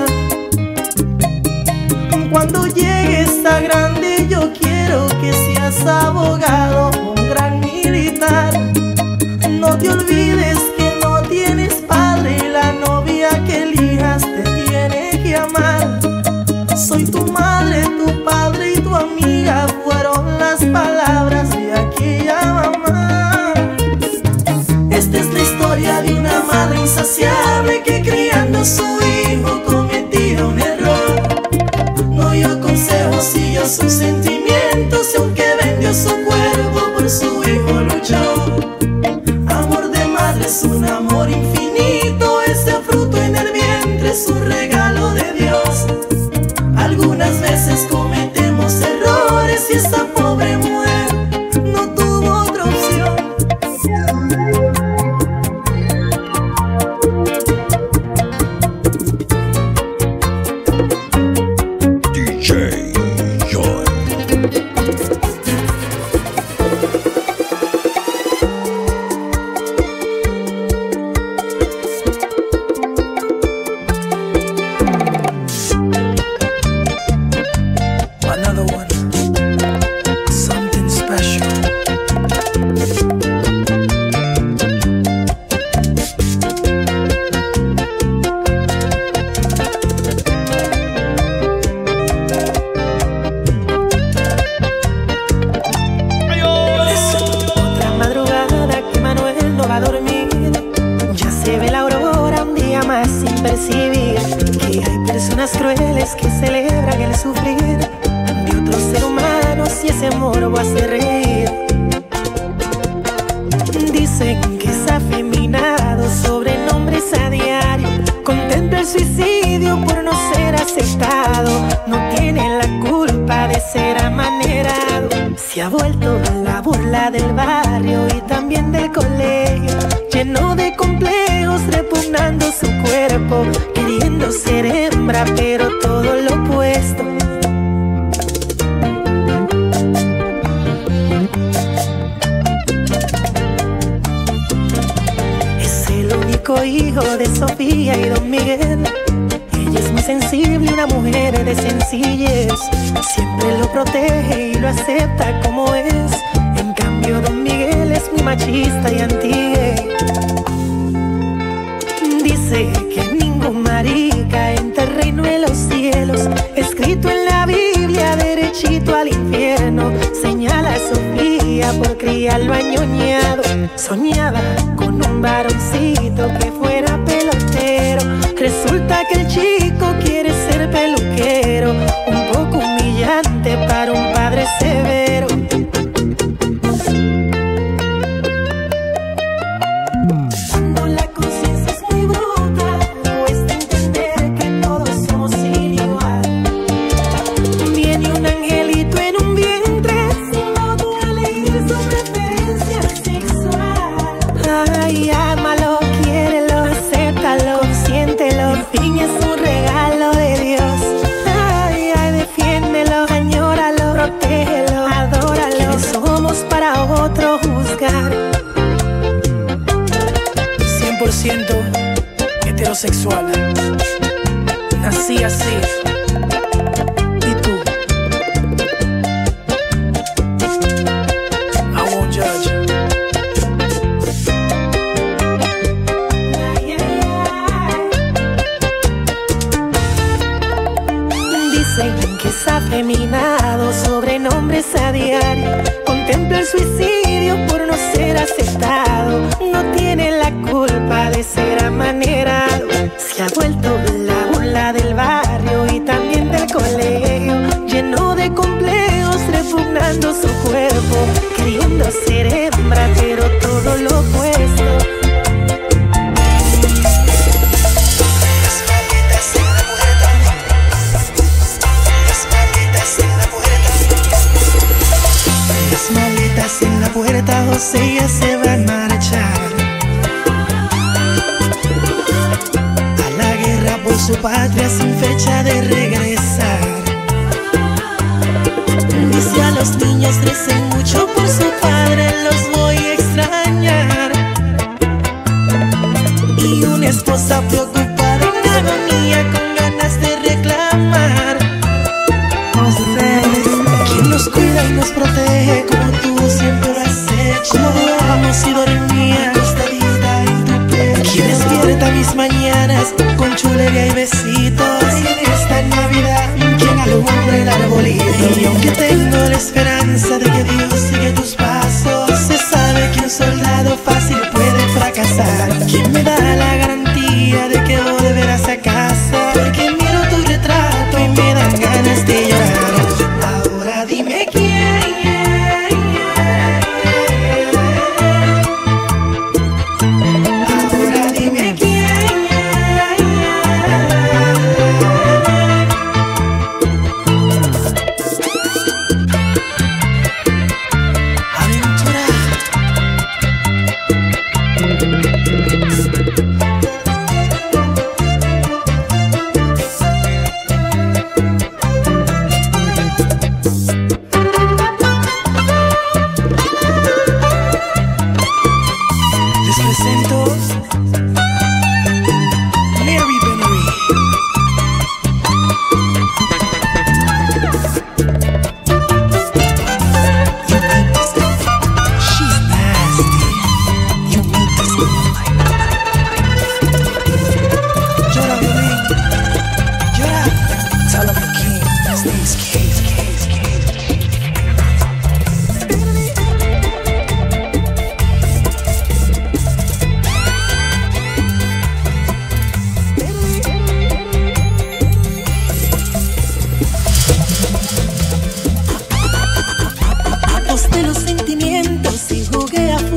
Cuando llegues a grande yo quiero que seas abogado, un gran militar. No te olvides que no tienes padre y la novia que elijas te tiene que amar. Soy tu madre, tu padre y tu amiga, fueron las palabras de aquella mamá. Esta es la historia de una madre insaciable que criando a su hijo cometía un error. No dio consejos, siguió sus sentimientos y aunque vendió su cuerpo por su hijo luchó. Amor de madre es un amor infinito, ese fruto en el vientre es un regalo de Dios. Algunas sufrir de otro ser humano si ese morbo hace reír. Dicen que es afeminado, sobrenombres a diario, contempla el suicidio por no ser aceptado. No tiene la culpa de ser amanerado, se ha vuelto la burla del barrio y también del colegio, lleno de complejos, repugnando su cuerpo, queriendo ser hembra, pero todo lo opuesto. Es el único hijo de Sofía y Don Miguel. Ella es muy sensible, una mujer de sencillez, siempre lo protege y lo acepta como es. En cambio Don Miguel es muy machista y anti-gay. Dice que ningún marica entra al reino de los cielos, escrito en la Biblia, derechito al infierno. Señala a Sofía por criarlo añoñado. Soñaba con un varoncito que fuera pelotero, resulta que el chico quiere ser peluquero. Un poco humillante para un padre severo. Cuando la conciencia es muy bruta, cuesta entender que todos somos sin igual. Viene un angelito en un vientre, sin modo de elegir su preferencia sexual. Ay, ámalo, quiérelo, acéptalo, siéntelo, al fin es un regalo de Dios. Ay, ay, defiéndelo, añóralo, protégelo, adóralo. ¿Quiénes somos para otro juzgar? cien por ciento heterosexual. Nací así. ¿Y tú? I won't judge. Dicen que es afeminado, sobrenombres a diario, contempla el suicidio por no ser aceptado. No tiene la culpa de ser amanerado, se ha vuelto la burla del barrio y también del colegio, lleno de complejos, repugnando su cuerpo, queriendo ser hembra, pero todo lo opuesto. Las maletas en la puerta, José ya se va a marchar a la guerra por su patria sin fecha de regresar. Dice a los niños recen mucho por su padre, los voy a extrañar. Y una esposa preocupada en agonía con ganas de reclamar. ¿Quién nos cuida y nos protege como tú siempre lo has hecho? Como duermos y dormía acostadita en tu pecho. ¿Quién despierta mis mañanas con chulería y besitos? Y en esta Navidad, ¿quién alumbra el arbolito? Y aunque tengo la esperanza de que Dios sigue tus pasos, se sabe que un soldado fácil puede fracasar. ¿Quién me da la garantía de que volverás a casa? Porque miro tu retrato y me dan ganas de llorar. Ahora dime quién. Ahora dime quién.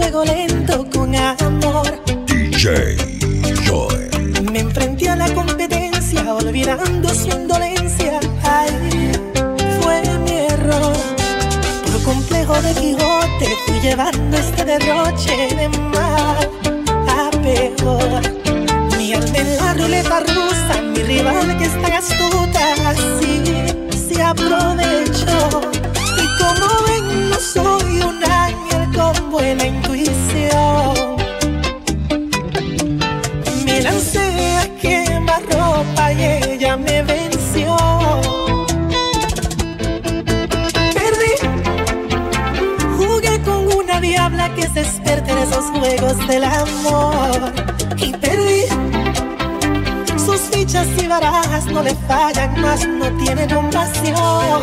fuego lento con amor. D J Joy. Me enfrenté a la competencia olvidando su indolencia. Ay, fue mi error. Por complejo de Quijote fui llevando este derroche de mal a peor. Mi alma en la ruleta rusa, mi rival que es tan astuta, así se aprovechó. Y como ven, no soy un ángel con buena intuición. Me lancé a quemar ropa y ella me venció. Perdí, jugué con una diabla que se experta en esos juegos del amor. Y perdí, sus fichas y barajas no le fallan, más no tiene compasión.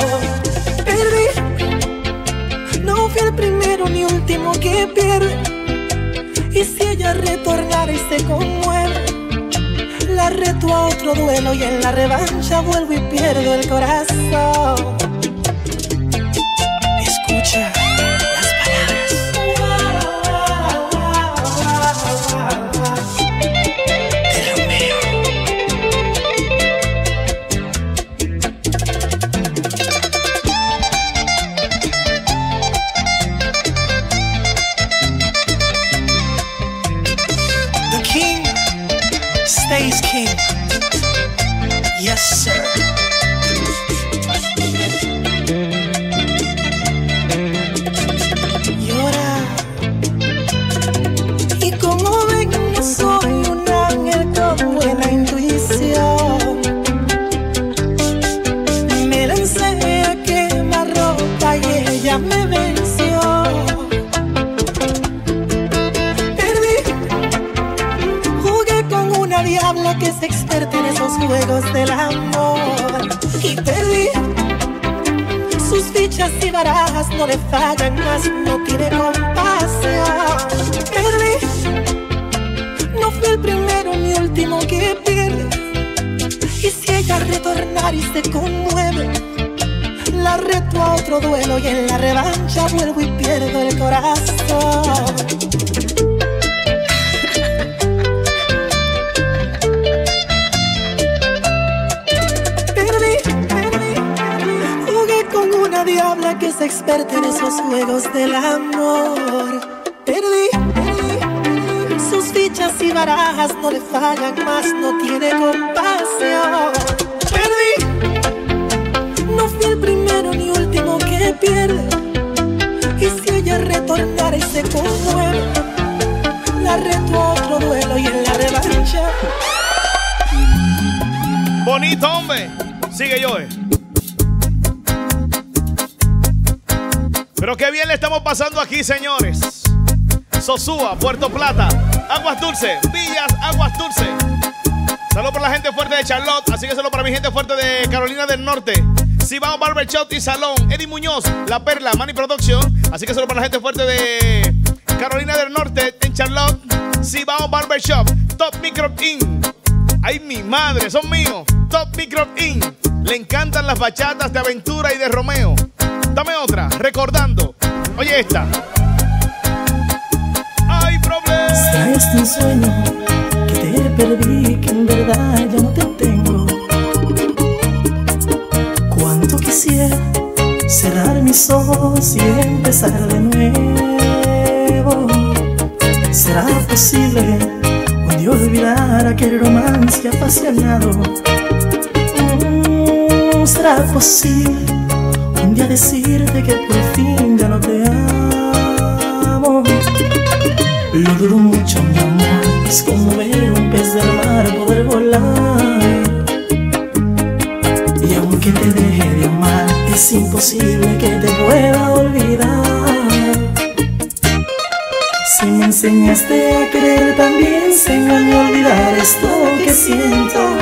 Perdí, no fui el primero ni último que pierde. Y si ella retornara y se conmueve, la reto a otro duelo y en la revancha vuelvo y pierdo el corazón. Escucha las palabras de Romeo. The king stays king. Yes, sir. Llora. Y como ven, no soy un ángel con buena intuición. Me lancé a quemar ropa y ella me venció. Perdí, jugué con una diabla que se experta en esos juegos del amor. Y perdí, sus fichas y barajas no le fallan, más no tiene compasión. Perdí, no fui el primero ni último que pierde. Y si ella retornar y se conmueve, la reto a otro duelo y en la revancha vuelvo y pierdo el corazón. Diabla que es experta en esos juegos del amor. Perdí, perdí, sus fichas y barajas no le fallan, más no tiene compasión. Perdí, no fui el primero ni último que pierde. Y si ella retornara y se conmueve, la reto a otro duelo y en la revancha. Bonito, hombre. Sigue, Joe. Pero qué bien le estamos pasando aquí, señores. Sosúa, Puerto Plata, Aguas Dulces, Villas Aguas Dulces. Saludos para la gente fuerte de Charlotte, así que saludos para mi gente fuerte de Carolina del Norte, Cibao Barber Shop y Salón, Eddie Muñoz, La Perla, Money Production. Así que saludos para la gente fuerte de Carolina del Norte, en Charlotte, Cibao Barber Shop, Top Micro In. Ay, mi madre, son míos. Top Micro In. Le encantan las bachatas de Aventura y de Romeo. Dame otra, recordando. Oye esta. Hay problemas. Será este un sueño que te perdí, que en verdad ya no te tengo. Cuánto quisiera cerrar mis ojos y empezar de nuevo. ¿Será posible un día olvidar aquel romance apasionado? Mm, ¿Será posible un día decirte que por fin ya no te amo? Lo dudo mucho, mi amor, es como ver un pez del mar poder volar. Y aunque te deje de amar, es imposible que te pueda olvidar. Si me enseñaste a querer, también enséñame a olvidar esto que siento.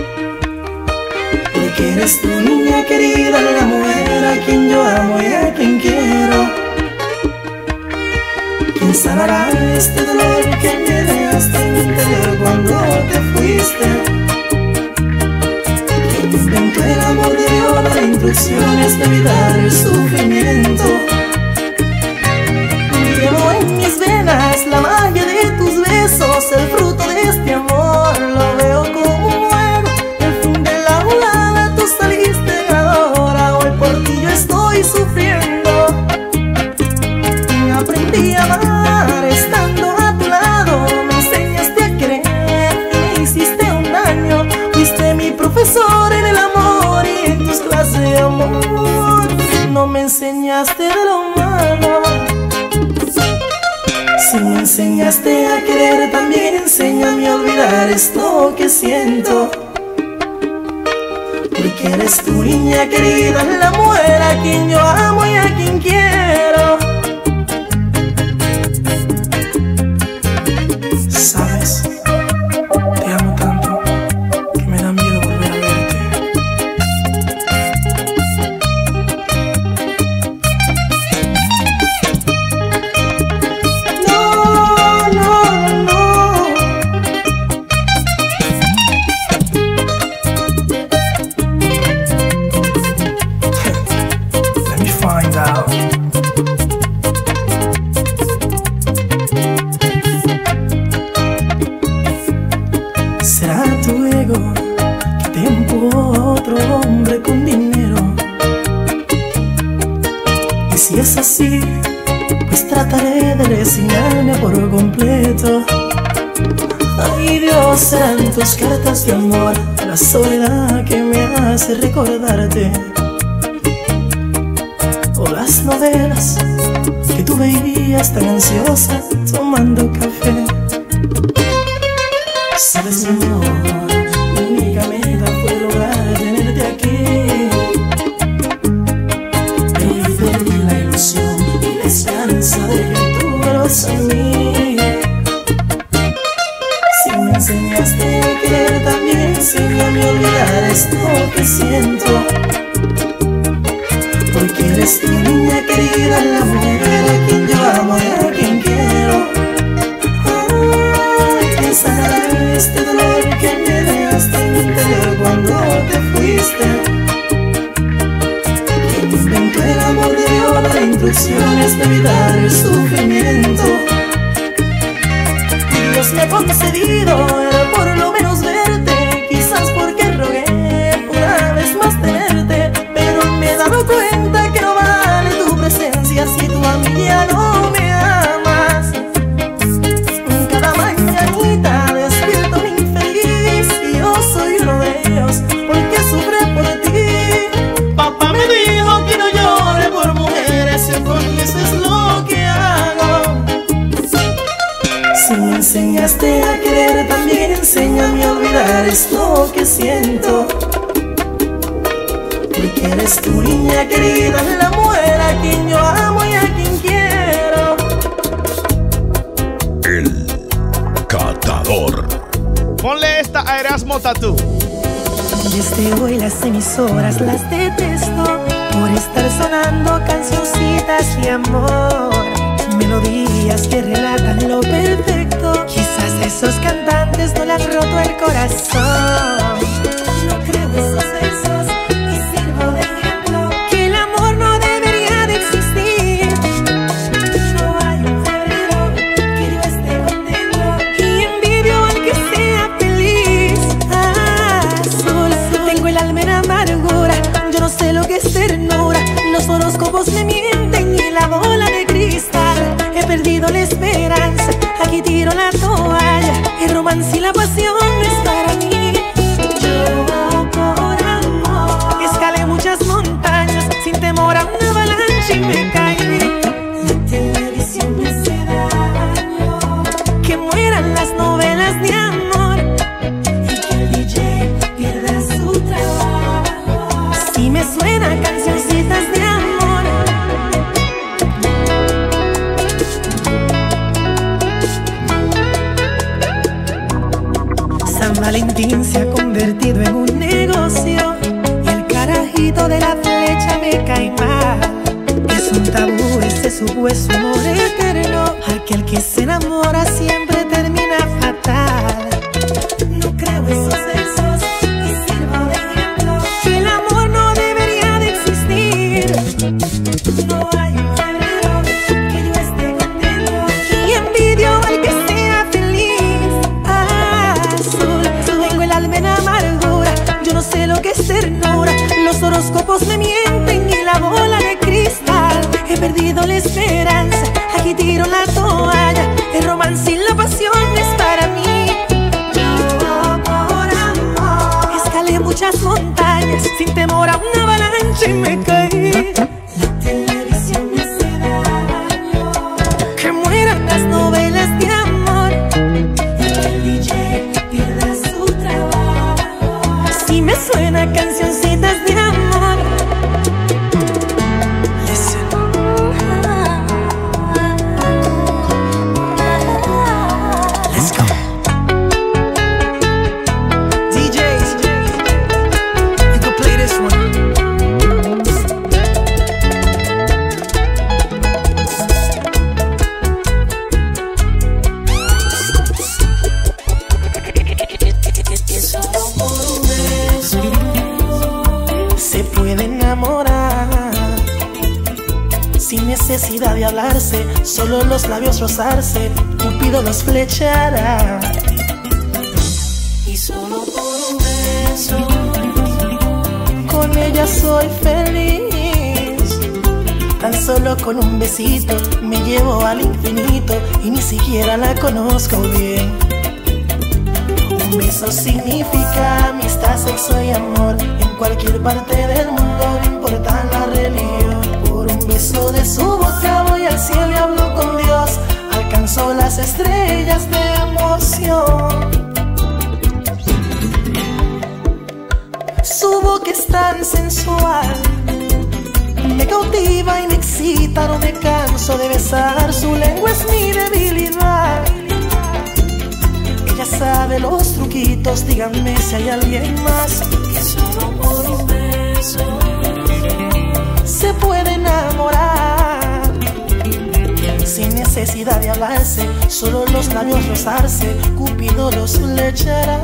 Porque eres tu niña querida, la mujer a quien yo amo y a quien quiero. ¿Quién sanará este dolor que me dejaste en mi interior cuando te fuiste? ¿Quién inventó el amor de Dios, las instrucciones de evitar el sufrimiento? Llevo en mis venas, la magia de tus besos, el fruto de este amor. Lo veo como un juego, el fin de la volada, tú saliste ganadora. Hoy por ti yo estoy sufriendo. Aprendí a amar estando a tu lado, me enseñaste a querer y me hiciste un daño. Fuiste mi profesor en el amor y en tus clases de amor no me enseñaste de lo malo. Si me enseñaste a querer, también enséñame a olvidar esto que siento. Porque eres tu niña querida, la mujer a quien yo amo y a quien quiero. Sabes, te amo tanto que me da miedo volver a verte. No, no, no. Let me find out. Será tu ego que te empujó a otro hombre con dinero. Y si es así, pues trataré de resignarme por completo. Ay Dios, serán tus cartas de amor, la soledad que me hace recordarte. O las novelas que tú veías tan ansiosa tomando café. Sabes, mi amor, mi única meta fue lograr tenerte aquí. Pero perdí la ilusión y la esperanza de que tú vuelvas a mí. Si me enseñaste a querer, también enséñame a olvidar esto que siento. Porque eres tu niña querida, la mujer a quien yo amo y a quien quiero. Sanaré este dolor que me dejaste en mi interior cuando te fuiste. Quien inventó el amor debió dar instrucciones de evitar el sufrimiento. Dios me ha concedido el por lo menos verte, quizás porque rogué una vez más tenerte. Pero me he dado cuenta que no vale tu presencia si tú a mí ya no me amas. Cada mañanita despierto infeliz y yo soy uno de ellos porque sufre por ti. Papá me dijo que no llore por mujeres y por mí eso es lo que hago. Si me enseñaste a querer, también enséñame a olvidar esto que siento. Porque eres tu niña querida, la mujer a quien yo amo y a quien quiero. El Catador. Ponle esta a Erasmo Tatú. Desde hoy las emisoras las detesto por estar sonando cancioncitas de amor, melodías que relatan lo perfecto. Quizás esos cantantes no le han roto el corazón. No creo esos versos y sirvo de ejemplo que el amor no debería de existir. No hay un febrero que yo esté contento y envidio al que sea feliz. Ah, sola, tengo el alma en amargura, yo no sé lo que es ternura. Los horóscopos me mienten y la bola de cristal. He perdido la esperanza, aquí tiro la toalla. El romance y la pasión no es para mí. Yo por amor escalé muchas montañas sin temor a una avalancha y me caí. La televisión me hace daño, que mueran las novelas de amor y que el D J pierda su trabajo. Si me suenan cancioncitas de amor. San Valentín se ha convertido en un negocio y el carajito de la flecha me cae mal. Es un tabú ese supuesto amor eterno, aquel que se enamora siempre termina fatal. No creo esos versos y sirvo de ejemplo que el amor no debería de existir. No hay un febrero que yo esté contento y y me caí. La televisión me hace daño. Que mueran las novelas de amor. El D J pierda su trabajo. Si me suena cancioncitas de amor. Listen. Let's go. D Js, you can play this one. Se puede enamorar sin necesidad de hablarse, solo los labios rozarse, Cupido los flechará. Y solo por un beso, Con ella soy feliz, tan solo con un besito me llevo al infinito y ni siquiera la conozco bien. Un beso significa amistad, sexo y amor. En cualquier parte del mundo, no importa la religión. Por un beso de su boca voy al cielo y hablo con Dios. Alcanzó las estrellas de emoción. Su boca es tan sensual, me cautiva y me excita, no me canso de besar. Su lengua es mi debilidad. Ella sabe los truquitos, díganme si hay alguien más. que solo por un beso Se puede enamorar sin necesidad de hablarse, solo los labios rozarse, Cupido los flechará.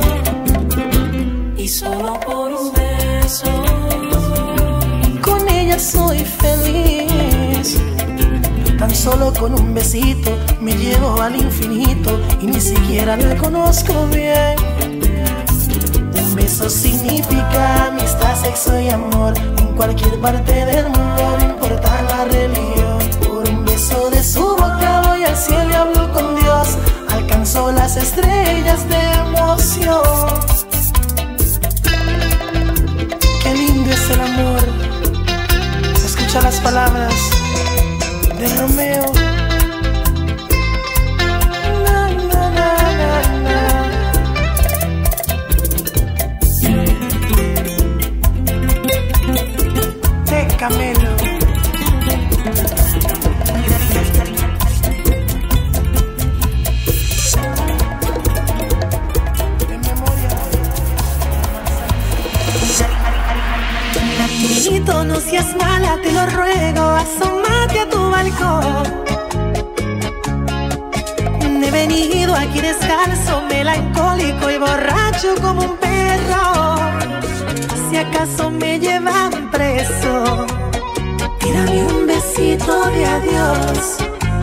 y solo por un beso, Con ella soy feliz, tan solo con un besito me llevo al infinito y ni siquiera la conozco bien. Un beso significa amistad, sexo y amor. En cualquier parte del mundo, no importa la religión. Por un beso de su boca voy al cielo y hablo con Dios. Alcanzó las estrellas de emoción. Qué lindo es el amor. Escucha las palabras de Romeo. Na, na, na, na, na. De Camelo. De memoria. Niñito, no seas mala, te lo ruego, asómate a tu balcón. He venido aquí descalzo, melancólico y borracho como un perro. Si acaso me llevan preso, tírame un besito de adiós.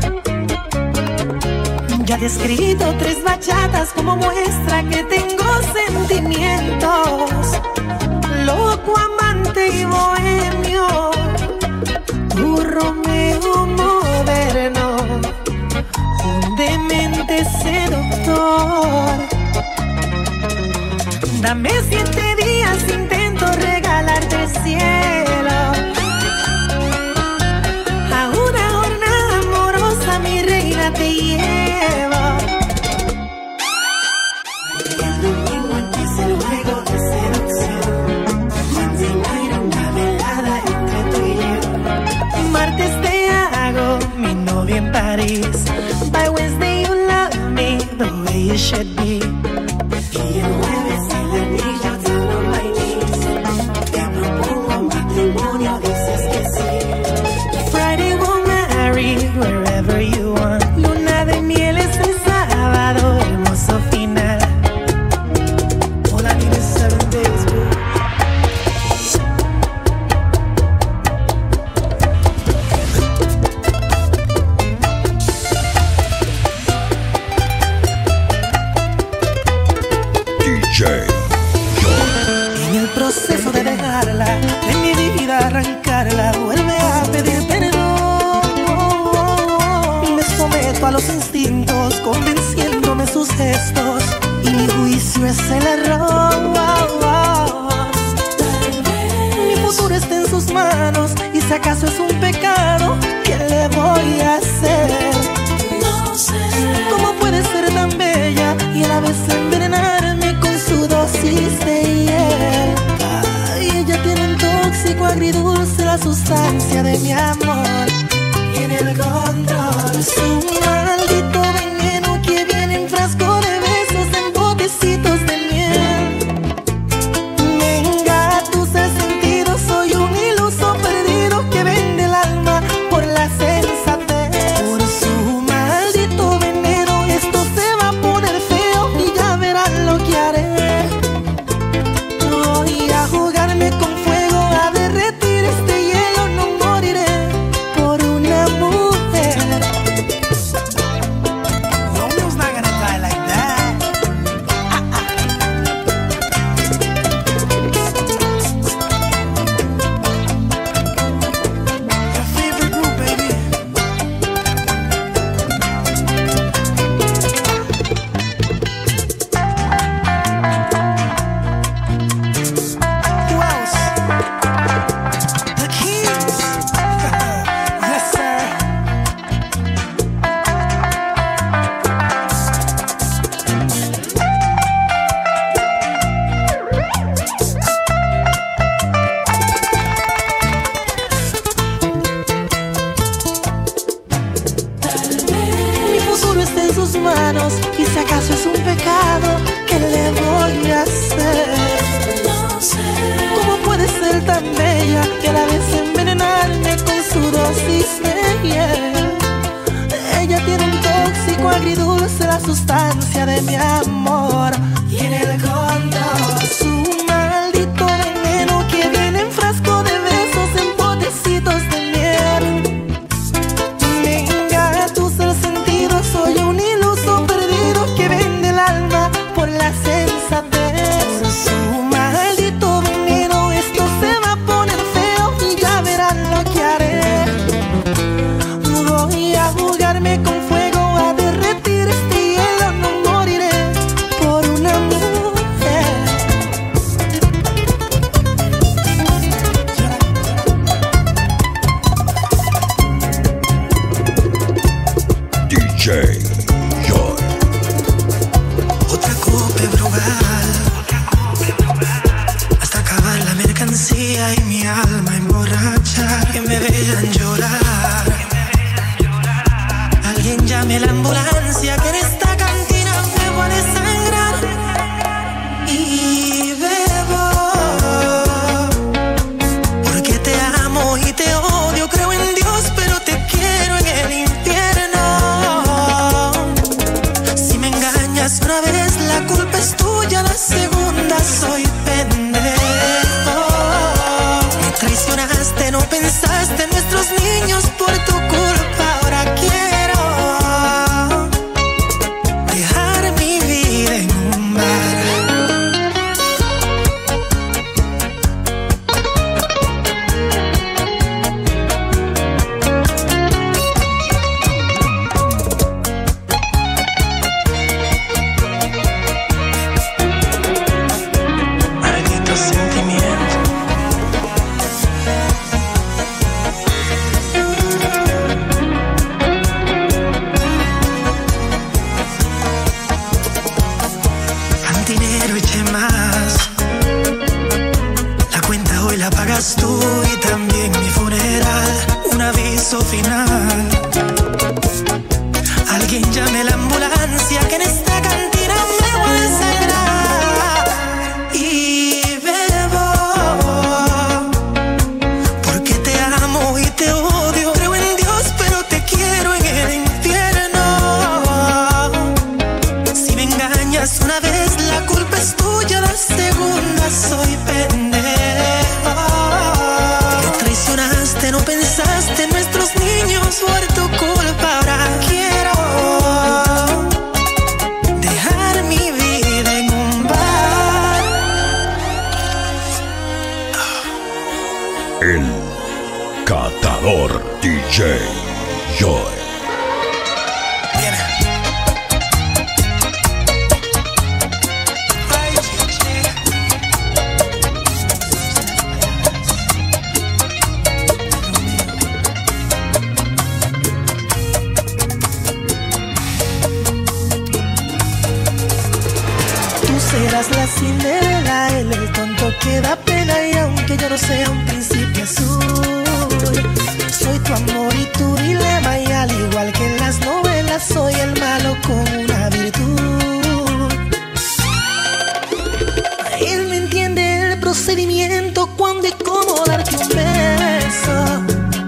Ya te he escrito tres bachatas como muestra que tengo sentimientos. Loco, amante y bohemio, tu Romeo moderno, un demente seductor. Dame siete días, intento regalarte el cielo. A una jornada amorosa, mi reina, te llevo. el juego de seducción. Monday night, una velada entre tú y yo. Martes te hago mi novia en París. By Wednesday you love me the way you should be. Y el jueves el anillo down on my knees. Te propongo matrimonio, dices que sí. Friday we'll marry wherever you want. Luna de miel es el sábado, hermoso final. All I need is seven days, boo. D J En el proceso de dejarla, de mi vida arrancarla, vuelve a pedir perdón. Me someto a los instintos, convenciéndome sus gestos, y mi juicio es el error. Mi futuro está en sus manos, y si acaso es un pecado, ¿qué le voy a hacer? No sé ¿Cómo puede ser tan bella y a la vez envenenarme con su dosis de hiel? Ay, ella tiene un tóxico agridulce, la sustancia de mi amor. Tiene el control, su maldito veneno que viene en frasco de besos, en botecitos de miel. Me engatusa el sentido, soy un iluso perdido que vende el alma por la sensatez. Por su maldito veneno esto se va a poner feo y ya verán lo que haré. Voy a jugarme con fuego, a derretir este hielo, no moriré por una mujer. Romeo's not gonna die like that. Your favorite group, baby. Who else? The Kings. Yes, sir. Mi futuro está en sus manos, y si acaso es un pecado, ¿qué le voy a hacer? No sé ¿Cómo puede ser tan bella y a la vez envenenarme con su dosis de hiel? Ella tiene un tóxico agridulce, la sustancia de mi amor. Tiene el control, su maldito veneno que viene en frasco de besos, en botecitos de miel. Me engatusa el sentido, soy un iluso perdido que vende el alma por la sensatez. Por su maldito veneno esto se va a poner feo y ya verán lo que haré. Voy a jugarme con fuego, a derretir este hielo, no moriré por una mujer. D J Joy. Otra copa de brugal, hasta acabar la mercancía y mi alma emborrachar. Que me vean llorar, alguien llame la ambulancia, que en esta cantina me voy a desangrar. Y bebo, porque te amo y te odio, creo en Dios pero te quiero en el infierno. Si me engañas una vez, la culpa es tuya, la segunda soy pendejo. Me traicionaste, no pensaste en nuestros niños, por tu culpa ahora quiero dejar mi vida en un bar. Maldito sentimiento. Cantinero, eché más. La cuenta hoy la pagas tú y también mi funeral. Un aviso final. Alguien llame la ambulancia, que en esta cantina me voy a desangrar. Y bebo, porque te amo y te odio, creo en Dios pero te quiero en el infierno. Si me engañas una vez, la culpa es tuya, la segunda soy pendejo. Me traicionaste, no pensaste en nuestros niños, por tu culpa ahora quiero dejar mi vida en un bar. El Catador D J Joy. Viene. Ay, chichi. eras la Cinderela, él el tonto que da pena. Y aunque yo no sea un príncipe azul, soy tu amor y tu dilema. Y al igual que en las novelas, soy el malo con una virtud. Él me entiende el procedimiento, cuándo y cómo darte un beso.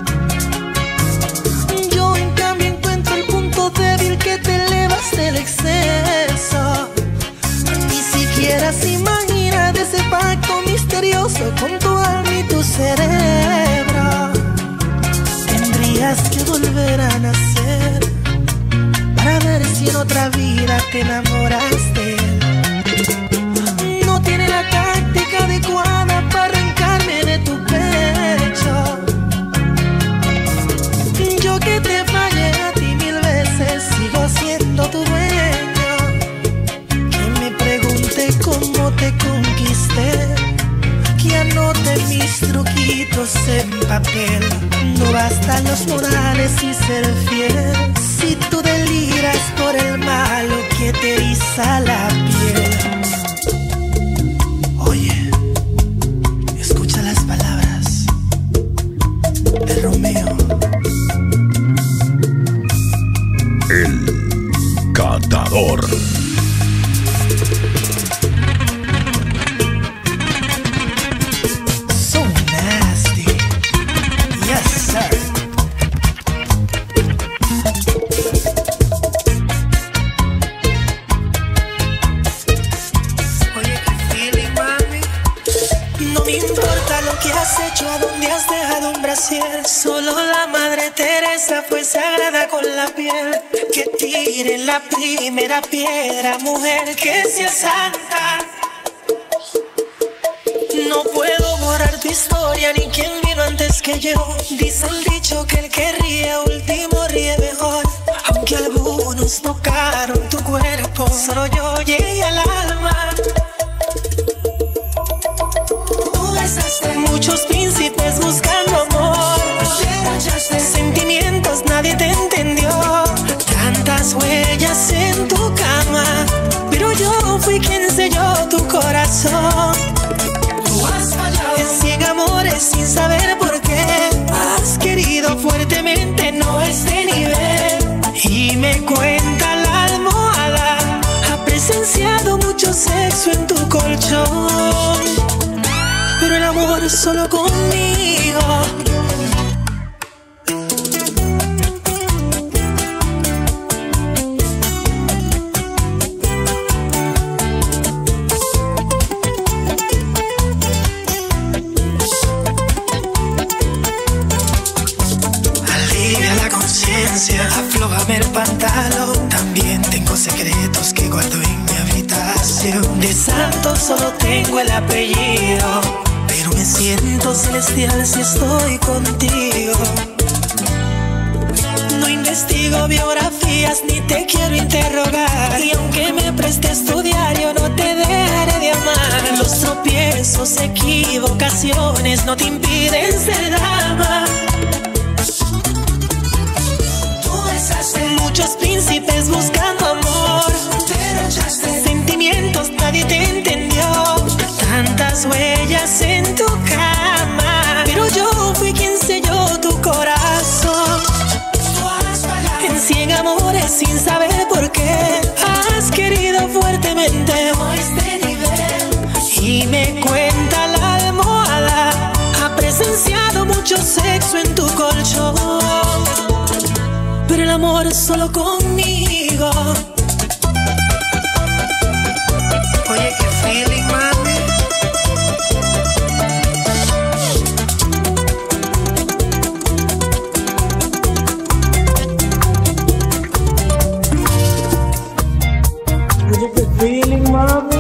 Yo en cambio encuentro el punto débil, que te elevas del exceso. Ni siquiera se imagina de ese pacto misterioso con tu alma y tu cerebro. Tendrías que volver a nacer para ver si en otra vida te enamoras de él. No tiene la táctica adecuada para arrancarme de tu pecho. Yo que te fallé a ti mil veces, sigo siendo tu dueño. Que me pregunte cómo te conquisté, que anote mis truquitos en papel. No bastan los morales y ser fiel, si tú deliras por el malo que te eriza la piel. Oye, escucha las palabras de Romeo. El Catador. So nasty. Yes, sir. Oye, qué feeling, mami. No me importa lo que has hecho, a dónde has dejado un brasier. Solo la Madre Teresa fue sagrada con la piel. Que tire la primera piedra, mujer, que sea santa. No puedo borrar tu historia, ni quien vino antes que yo. Dice el dicho que el que ríe último ríe mejor. Aunque algunos tocaron tu cuerpo, solo yo llegué al alma. Tú besaste muchos príncipes buscando amor, sentimientos nadie te entendió. Tantas huellas en tu cama, pero yo fui quien selló tu corazón. En cien amores sin saber por qué, has querido fuertemente, no a este nivel. Y me cuenta la almohada, ha presenciado mucho sexo en tu colchón, pero el amor solo conmigo. Aflójame el pantalón, también tengo secretos que guardo en mi habitación. De santo solo tengo el apellido, pero me siento celestial si estoy contigo. No investigo biografías ni te quiero interrogar, y aunque me prestes tu diario no te dejaré de amar. Los tropiezos, equivocaciones no te impiden ser dama. Muchos príncipes buscando amor, sentimientos nadie te entendió. Tantas huellas en tu cama, pero yo fui quien selló tu corazón. En cien amores sin saber por qué, has querido fuertemente y me cuenta la almohada, ha presenciado mucho sexo en tu colchón, pero el amor es solo conmigo. Oye, qué feeling, mami. Oye, qué feeling, mami.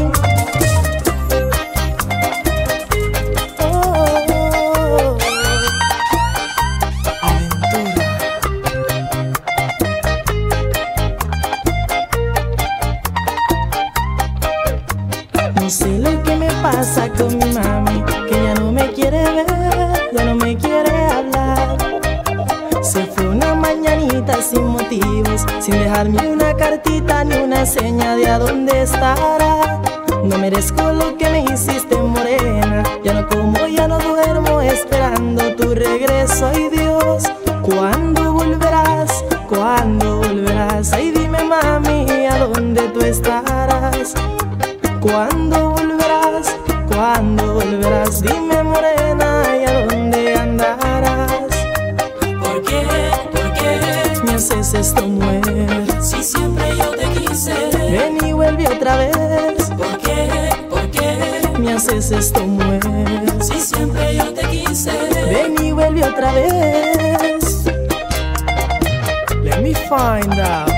No sé lo que me pasa con mi mami, que ya no me quiere ver, ya no me quiere hablar. Se fue una mañanita sin motivos, sin dejarme una cartita ni una seña de a dónde estará. No merezco lo que me hiciste, morena. Ya no como, ya no duermo esperando tu regreso. Ay Dios, ¿cuándo volverás? ¿Cuándo volverás? Ay dime mami, ¿a dónde tú estarás? ¿Cuándo volverás? ¿Cuándo volverás? Dime morena, ¿y a dónde andarás? ¿Por qué? ¿Por qué? Me haces esto, mujer. Si siempre yo te quise. Ven y vuelve otra vez. ¿Por qué? ¿Por qué? Me haces esto, mujer. Si siempre yo te quise. Ven y vuelve otra vez. Let me find out.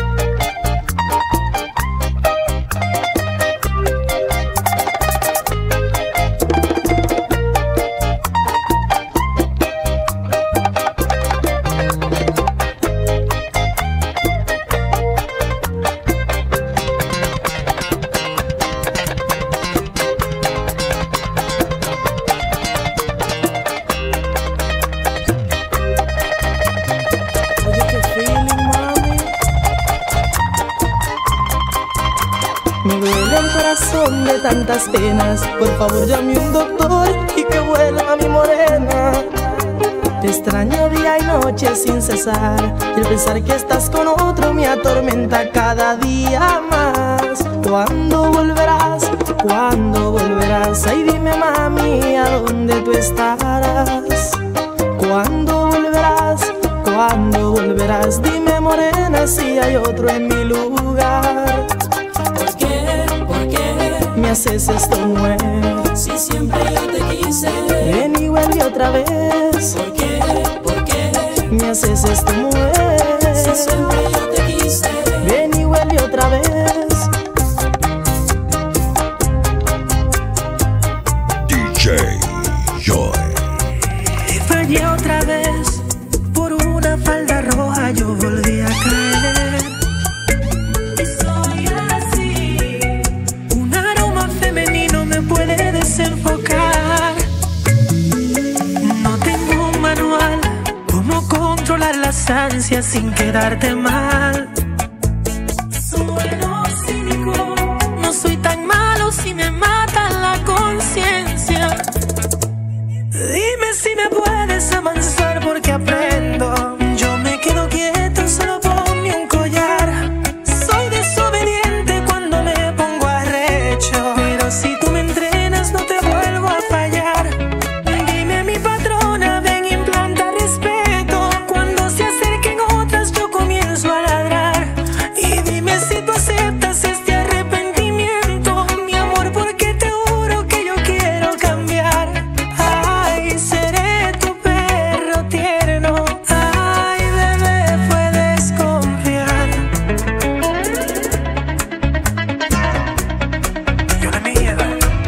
De tantas penas, por favor llame un doctor y que vuelva mi morena. Te extraño día y noche sin cesar, y el pensar que estás con otro me atormenta cada día más. ¿Cuándo volverás? ¿Cuándo volverás? Ay dime mami, ¿a dónde tú estarás? ¿Cuándo volverás? ¿Cuándo volverás? Dime morena si hay otro en mi lugar. Me haces esto, mujer. Si siempre yo te quise. Ven y vuelve otra vez. ¿Por qué? ¿Por qué? Me haces esto, mujer. Si siempre yo te quise. Ven y vuelve otra vez. D J Joy. Te fallé otra vez. Por una falda roja yo volví a caer. Puede desenfocar. No tengo un manual. Cómo controlar las ansias sin quedarte mal. Sueno cínico. No soy tan malo si me mata la conciencia. Dime si me puedes amansar porque aprendo. Yo me quedo quieto, solo ponme un collar. Soy desobediente cuando me pongo arrecho. Pero si tú me entrenas no te vuelvo a fallar. Dime mi patrona, ven y implanta respeto. Cuando se acerquen otras yo comienzo a ladrar. Y dime si tú aceptas este arrepentimiento, mi amor, porque te juro que yo quiero cambiar. Ay, seré tu perro tierno. Ay, bebé, puedes confiar. Yo la mierda.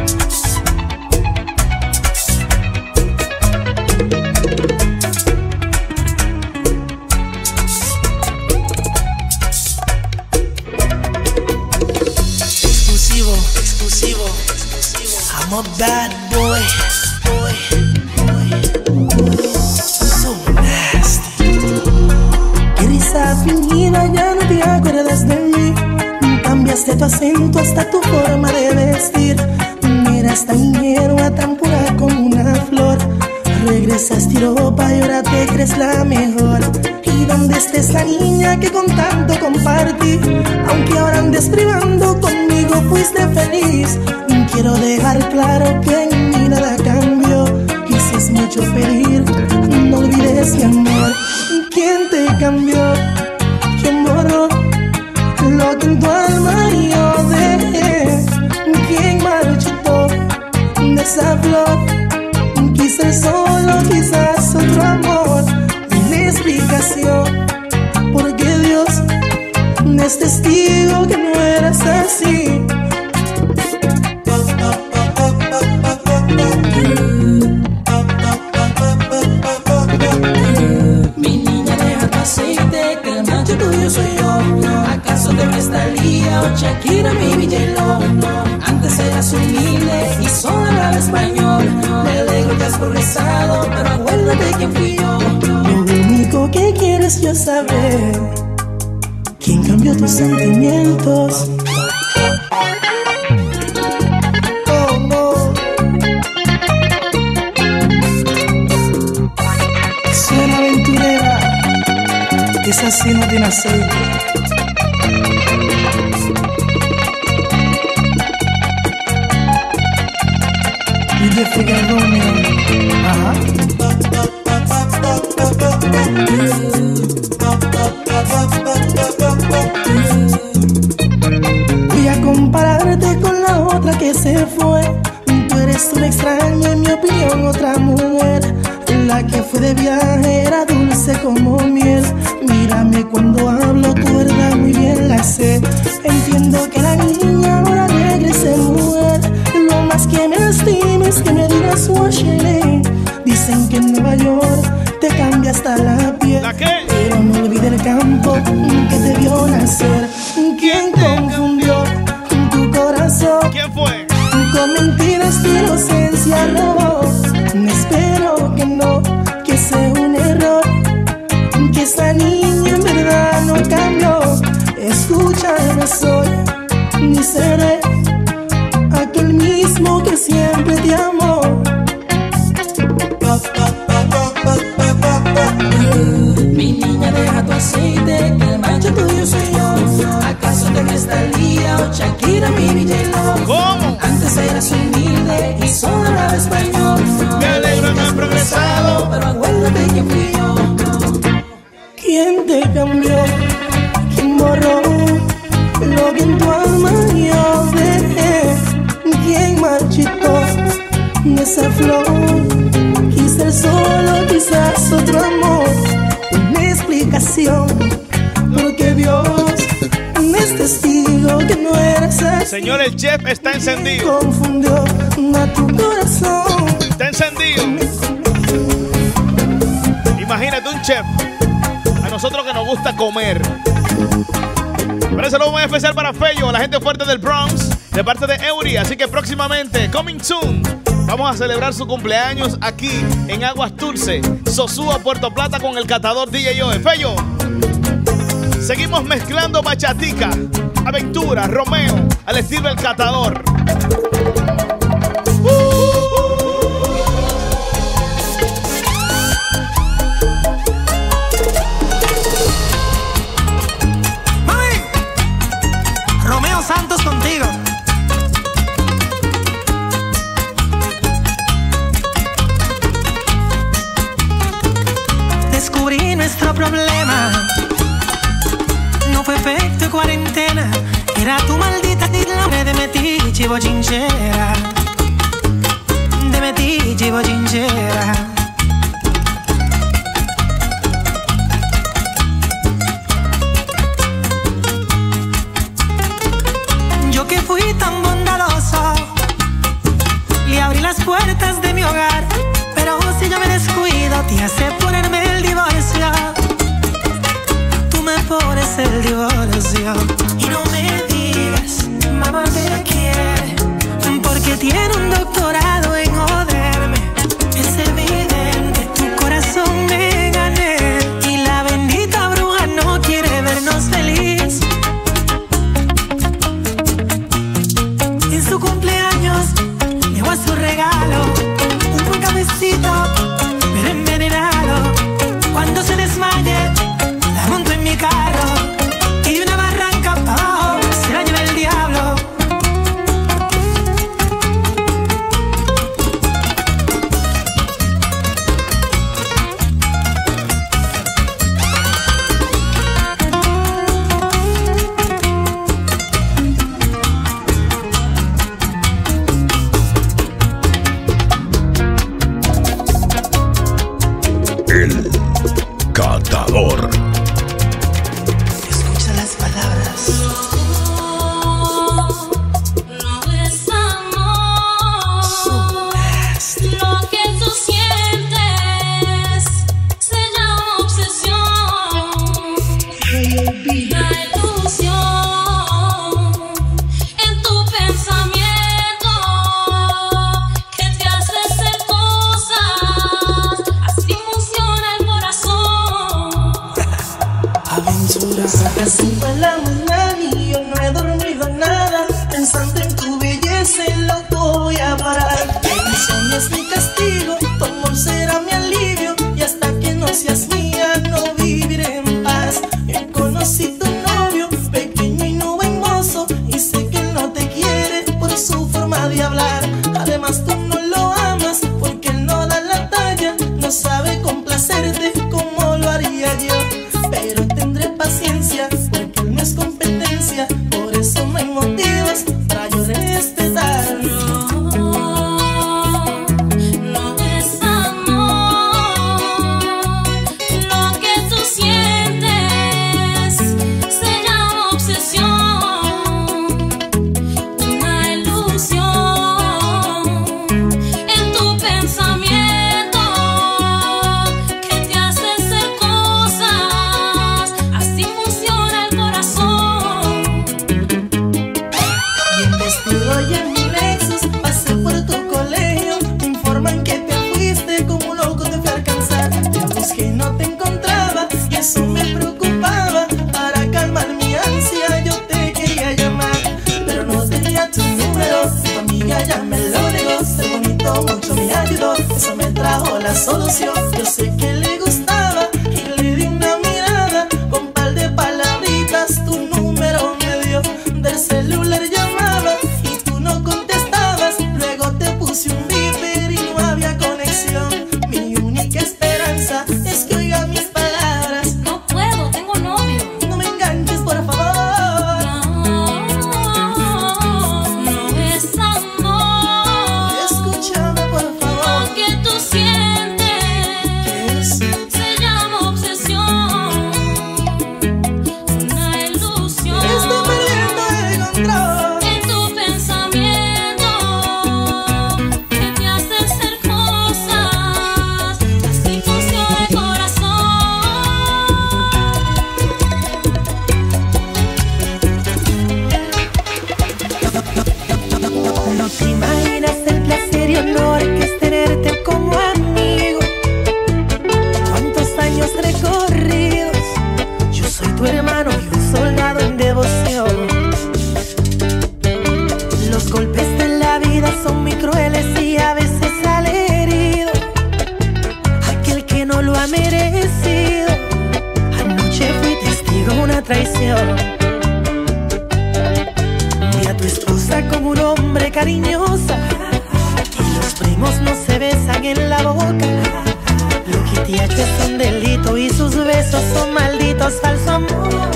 Exclusivo, exclusivo, exclusivo. I'm a bad boy, boy, boy. So nasty. Qué risa fingida, ya no te acuerdas de mí. Cambiaste tu acento hasta tu forma de vestir. Eras tan ingenua, tan pura como una flor. Regresaste a Europa y ahora te crees la mejor. ¿Y dónde está esa niña que con tanto compartí? Aunque ahora andes privando, conmigo fuiste feliz. Quiero dejar claro que en mí nada cambió. Y si es mucho pedir, no olvides mi amor. ¿Quién te cambió? ¿Quién borró lo que en tu alma yo dejé? ¿Quién marchitó de esa flor? Quizás solo, quizás otro amor. Dime explicación, porque Dios es testigo que no eras así. Mi niña, deja tu aceite, que el macho tuyo soy yo. ¿Acaso te ves Thalía o Shakira, mi D J Lo? Antes eras humilde y solo hablaba español. Me alegro que has progresado, pero acuérdate quién fui yo. Lo único que quieres yo saber, ¿quién cambió tus sentimientos? Esa sí no tiene aceite. Y de Figueroa, ajá. Voy a compararte con la otra que se fue. Tú eres un extraño, en mi opinión, otra mujer. La que fue de viaje era dulce como miel. Mírame cuando hablo, tu verdad muy bien la sé. Entiendo que la niña ahora regrese mujer. Lo más que me lastima es que me digas Washington. Dicen que en Nueva York te cambia hasta la piel. ¿La qué? Pero no olvide el campo que te vio nacer. ¿Quién confundió tu corazón? ¿Quién fue? Con mentiras tu inocencia robó. Espero que no, que sea un error, que esa niña en verdad no cambió. Escúchame, soy ni seré aquel mismo que siempre te amó. Mi niña, deja tu aceite, que el macho tuyo soy yo. ¿Acaso te crees Thalía o Shakira, mi D J Lo? ¿Cómo? Antes eras humilde y solo hablaba español. Me alegro que has progresado, pero acuérdate que fui yo. ¿Quién te cambió? ¿Quién borró lo que en tu alma yo dejé? ¿Quién marchitó de esa flor? Quizás solo, quizás otro amor. Una explicación, porque Dios es testigo que no eres así. señor, el chef está encendido. Confundió a tu corazón. Está encendido. Imagínate un chef. A nosotros que nos gusta comer. Por eso lo muy especial para Fello, la gente fuerte del Bronx, de parte de Eury. Así que próximamente, coming soon, vamos a celebrar su cumpleaños aquí en Aguas Dulce, Sosúa, Puerto Plata, con el catador D J Joe. Fello, seguimos mezclando bachatica, aventura, Romeo, al estilo del catador. Santos contigo. Descubrí nuestro problema. No fue efecto de cuarentena. Era tu maldita isla de metiche y bochinchera. De metiche y bochinchera. Fui tan bondadoso y abrí las puertas de mi hogar, pero si yo me descuido te hace ponerme el divorcio. Tú me pones el divorcio y no me digas mamá te quiere, porque tiene un doctorado en joderme. Es evidente, tu corazón me gané y la bendita bruja no quiere vernos feliz. Su cumpleaños, llevo a su regalo un buen cafecito, pero envenenado. Cuando se desmaye, la monto en mi carro y de una barranca para abajo se la lleva el diablo. El catador. Escucha las palabras. No es amor. Lo que tú sientes se llama obsesión. La ilusión en tu pensamiento que te hace hacer cosas. Así funciona el corazón. Aventura. Sin palabras y yo no he dormido nada, pensando en tu belleza y lo voy a parar. Mi sueño es mi castigo, tu amor será mi alivio, y hasta que no seas mía no viviré en paz. se llama obsesión, una ilusión. Estoy perdiendo el control En tu pensamiento que te hace ser cosas, así funciona el corazón. No te imaginas el placer y honor que es tenerte como amigo. Cuántos años recorridos. Yo soy tu hermano y un soldado en devoción. Los golpes de la vida son muy crueles y a veces sale herido aquel que no lo ha merecido. Anoche fui testigo de una traición. Vi a tu esposa como un hombre cariñosa y los primos no se besan en la boca. Lo que te ha hecho es un delito y sus besos son malditos, falso amor.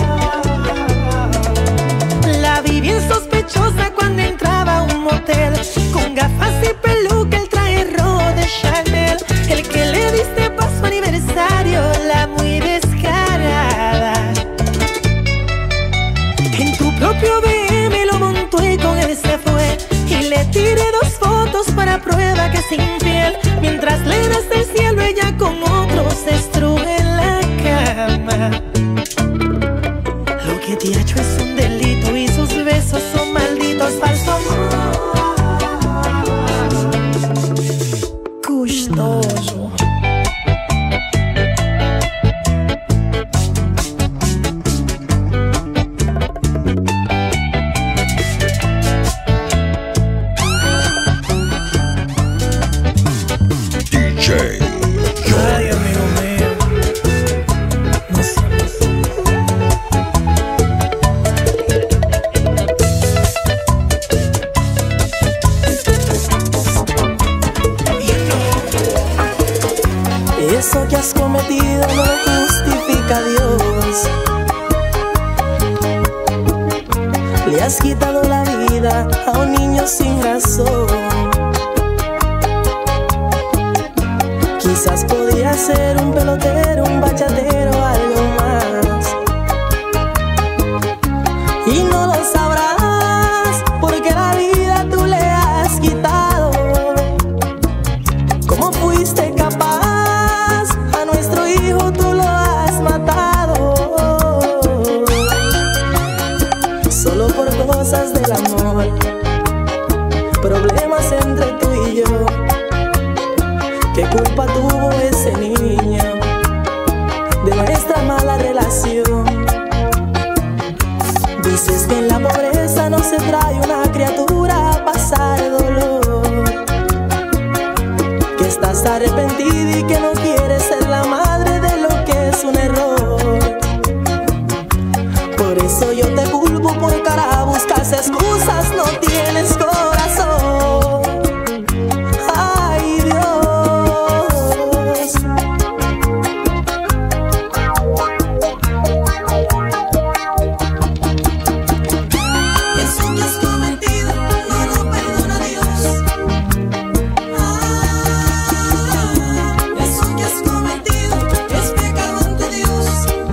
La vi bien sospechosa cuando entraba a un motel, con gafas y peluca, el traje rojo de Chanel. El que le diste pa' su aniversario, la muy descarada. En tu propio B M lo montó y con él se fue. Y le tiré dos fotos para prueba que es infiel. Mientras le das del cielo, ella con otros se estruje en la cama. Lo que te ha hecho es un delito y sus besos son malditos, falso amor. Gustoso. D J Ay, amigo mío. No sé, no sé. Eso que has cometido no lo justifica Dios. Le has quitado la vida a un niño sin razón. Quizás podía ser un pelotero, un bachatero, algo más. Y no lo sabrás porque la vida tú le has quitado. ¿Cómo fuiste capaz? A nuestro hijo tú lo has matado. Solo por cosas del amor, problemas entre tú y yo. ¿Qué culpa tuvo ese niño de nuestra mala relación? Dices que en la pobreza no se trae una criatura a pasar dolor, que estás arrepentida y que no quieres ser la madre de lo que es un error. Por eso yo te culpo, por cara buscas excusas, no tienes corazón. Ay, Dios. Eso que has cometido no lo perdona Dios. Ah, eso que has cometido es pecado ante Dios.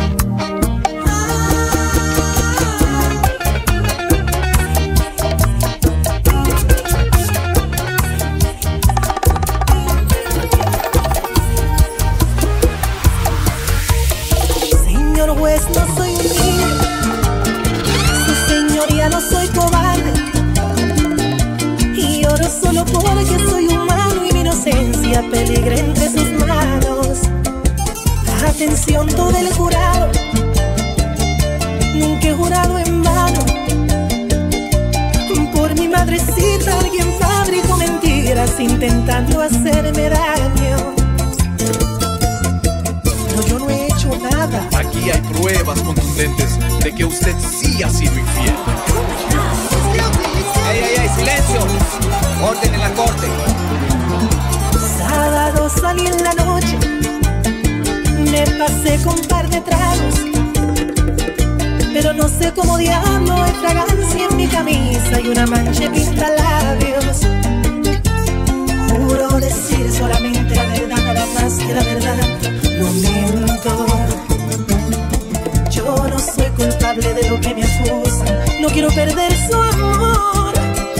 Señor juez, no soy un niño. Sí, señoría, no soy cobarde. Y oro solo porque soy humano y mi inocencia peligra entre sus manos. Atención todo el jurado, nunca he jurado en vano. Por mi madrecita alguien fabricó mentiras intentando hacerme daño. No, yo no he hecho nada. Aquí hay pruebas contundentes de que usted sí ha sido infiel. ¡Ey, ey, ey! ¡Silencio! Orden en la corte. Sábado salí en la noche, me pasé con un par de tragos, pero no sé cómo diablo hay fragancia en mi camisa y una mancha de pintalabios. Juro decir solamente la verdad, nada más que la verdad. No miento. Yo no soy culpable de lo que me acusan. No quiero perder su amor.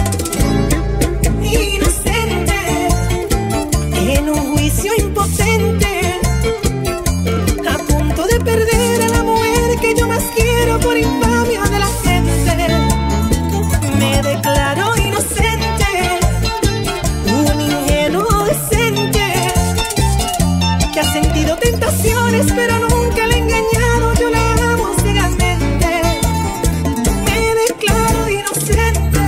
Inocente, en un juicio impotente, a punto de perder a la mujer que yo más quiero por infamia de la gente. Me declaro inocente, un ingenuo decente, que ha sentido tentaciones pero nunca le he engañado. Yo la amo ciegamente. Me declaro inocente.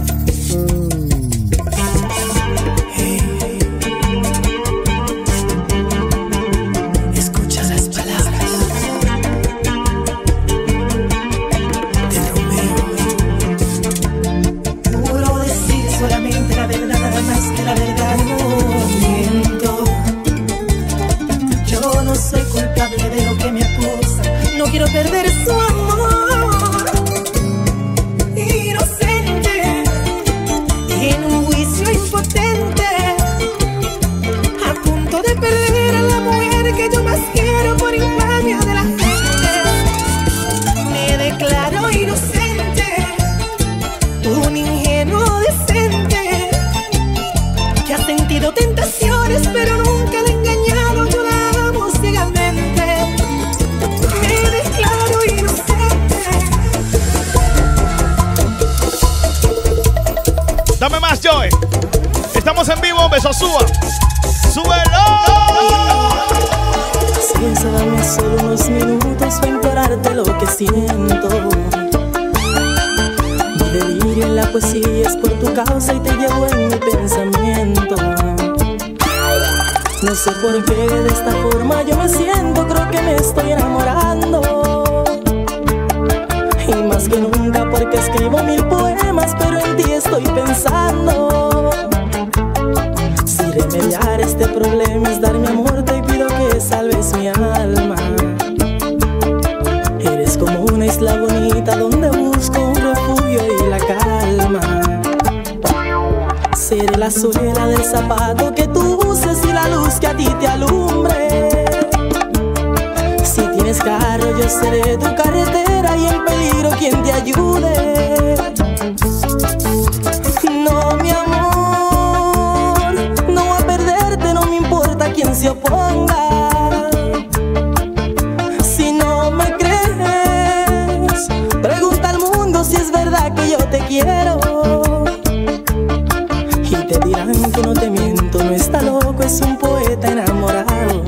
Hey. Escucha las palabras de Romeo. Juro decir solamente la verdad, nada más que la verdad. No miento. Yo no soy culpable de lo que me acusan. No quiero perder su amor. Inocente, en un juicio impotente, a punto de perder a la mujer que yo más quiero por infamia de la gente. Me declaro inocente, un ingenuo decente, que ha sentido tentaciones pero nunca le he engañado. Yo la amo ciegamente. Me declaro inocente. Dame más, Joy. Estamos en vivo, Besosúa. ¡Súbelo! Piensa darme solo unos minutos para implorarte lo que siento. Mi delirio en la poesía es por tu causa y te llevo en mi pensamiento. No sé por qué de esta forma yo me siento, creo que me estoy enamorando. Y más que nunca porque escribo mil poemas, pero en ti estoy pensando. Si remediar este problema es dar mi amor, te pido que salves mi alma. Eres como una isla bonita donde busco un refugio y la calma. Seré la suela del zapato que tú uses y la luz que a ti te alumbre. Si tienes carro yo seré tu carretera y en peligro quien te ayude. No, mi amor, no a perderte, no me importa quien se oponga. Si no me crees, pregunta al mundo si es verdad que yo te quiero. Y te dirán que no te miento, no está loco, es un poeta enamorado.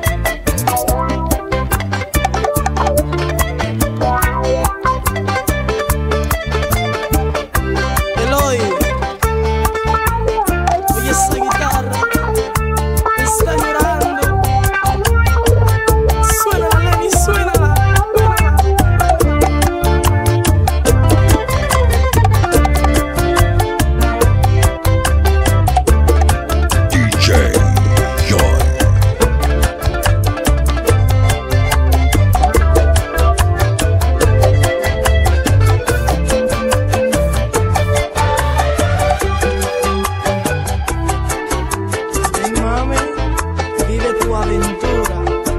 Eloy, oye esa guitarra, está llorando. Suénala, Lenny, suénala. D J Joy. Ven, mami, vive tu aventura.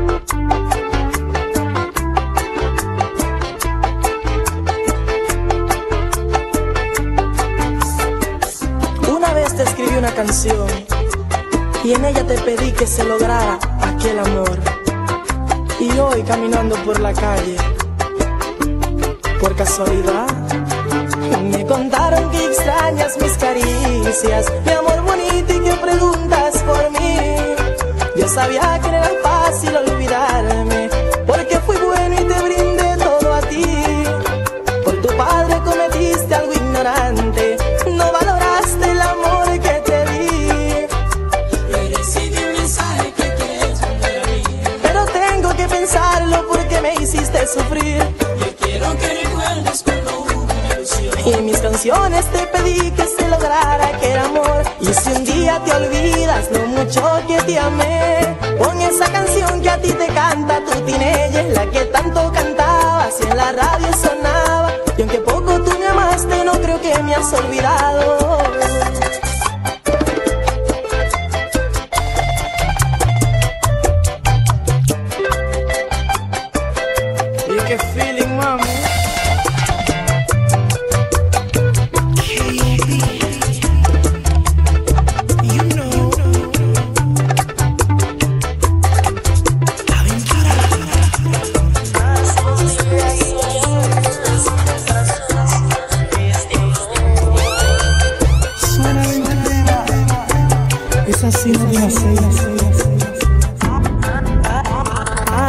Una vez te escribí una canción y en ella te pedí que se lograra aquel amor. Y hoy caminando por la calle, por casualidad, me contaron que extrañas mis caricias, mi amor bonito, y que preguntas por mí. Yo sabía que no era fácil olvidarme, porque fui bueno y te brindé todo a ti. Por tu padre cometiste algo ignorante, no valoraste el amor que te di. Yo recibí un mensaje que quieres volver a mí, pero tengo que pensarlo porque me hiciste sufrir. Yo quiero que recuerdes cuando hubo una ilusión, y en mis canciones te pedí que se lograra aquel amor. Y si un día te olvidas lo mucho que te amé, pon esa canción que a ti te canta tu teenager, la que tanto cantabas y en la radio sonaba. Y aunque poco tú me amaste, no creo que me has olvidado.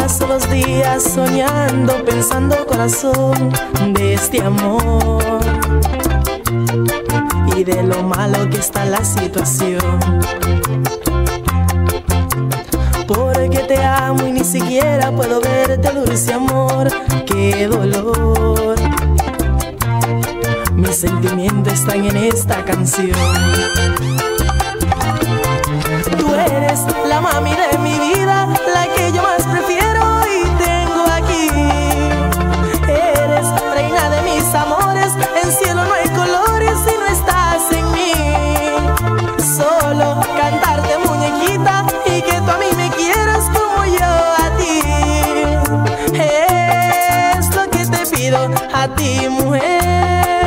paso los días soñando, pensando corazón de este amor y de lo malo que está la situación. Porque te amo y ni siquiera puedo verte, dulce amor, qué dolor. Mis sentimientos están en esta canción. Tú eres la mami de mi vida, la que yo más prefiero y tengo aquí. Eres reina de mis amores, en cielo no hay colores si no estás en mí. Solo cantarte muñequita y que tú a mí me quieras como yo a ti. Es lo que te pido a ti, mujer.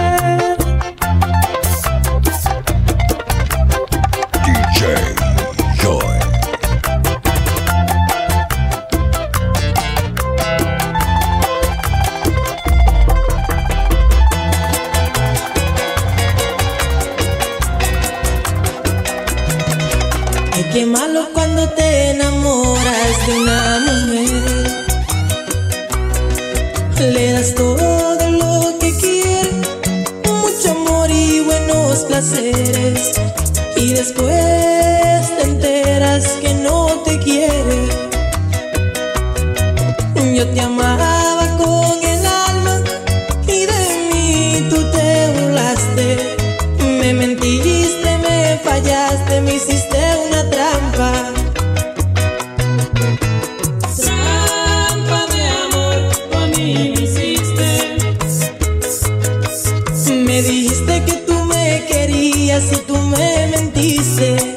Qué malo cuando te enamoras de una mujer. Le das todo lo que quiere, mucho amor y buenos placeres, y después te enteras que no te quiere. Yo te amaba con el alma y de mí tú te burlaste. Me mentiste, me fallaste, me hiciste una trampa. Trampa de amor, tú a mí me hiciste. Me dijiste que tú me querías y tú me mentiste.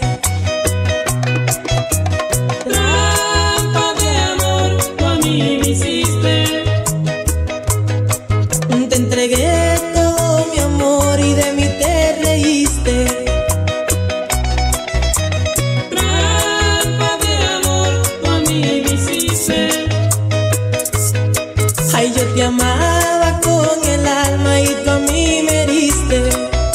Trampa de amor, tú a mí me hiciste. Te entregué todo mi amor y de mí te reíste. Ay, yo te amaba con el alma y tú a mí me heriste.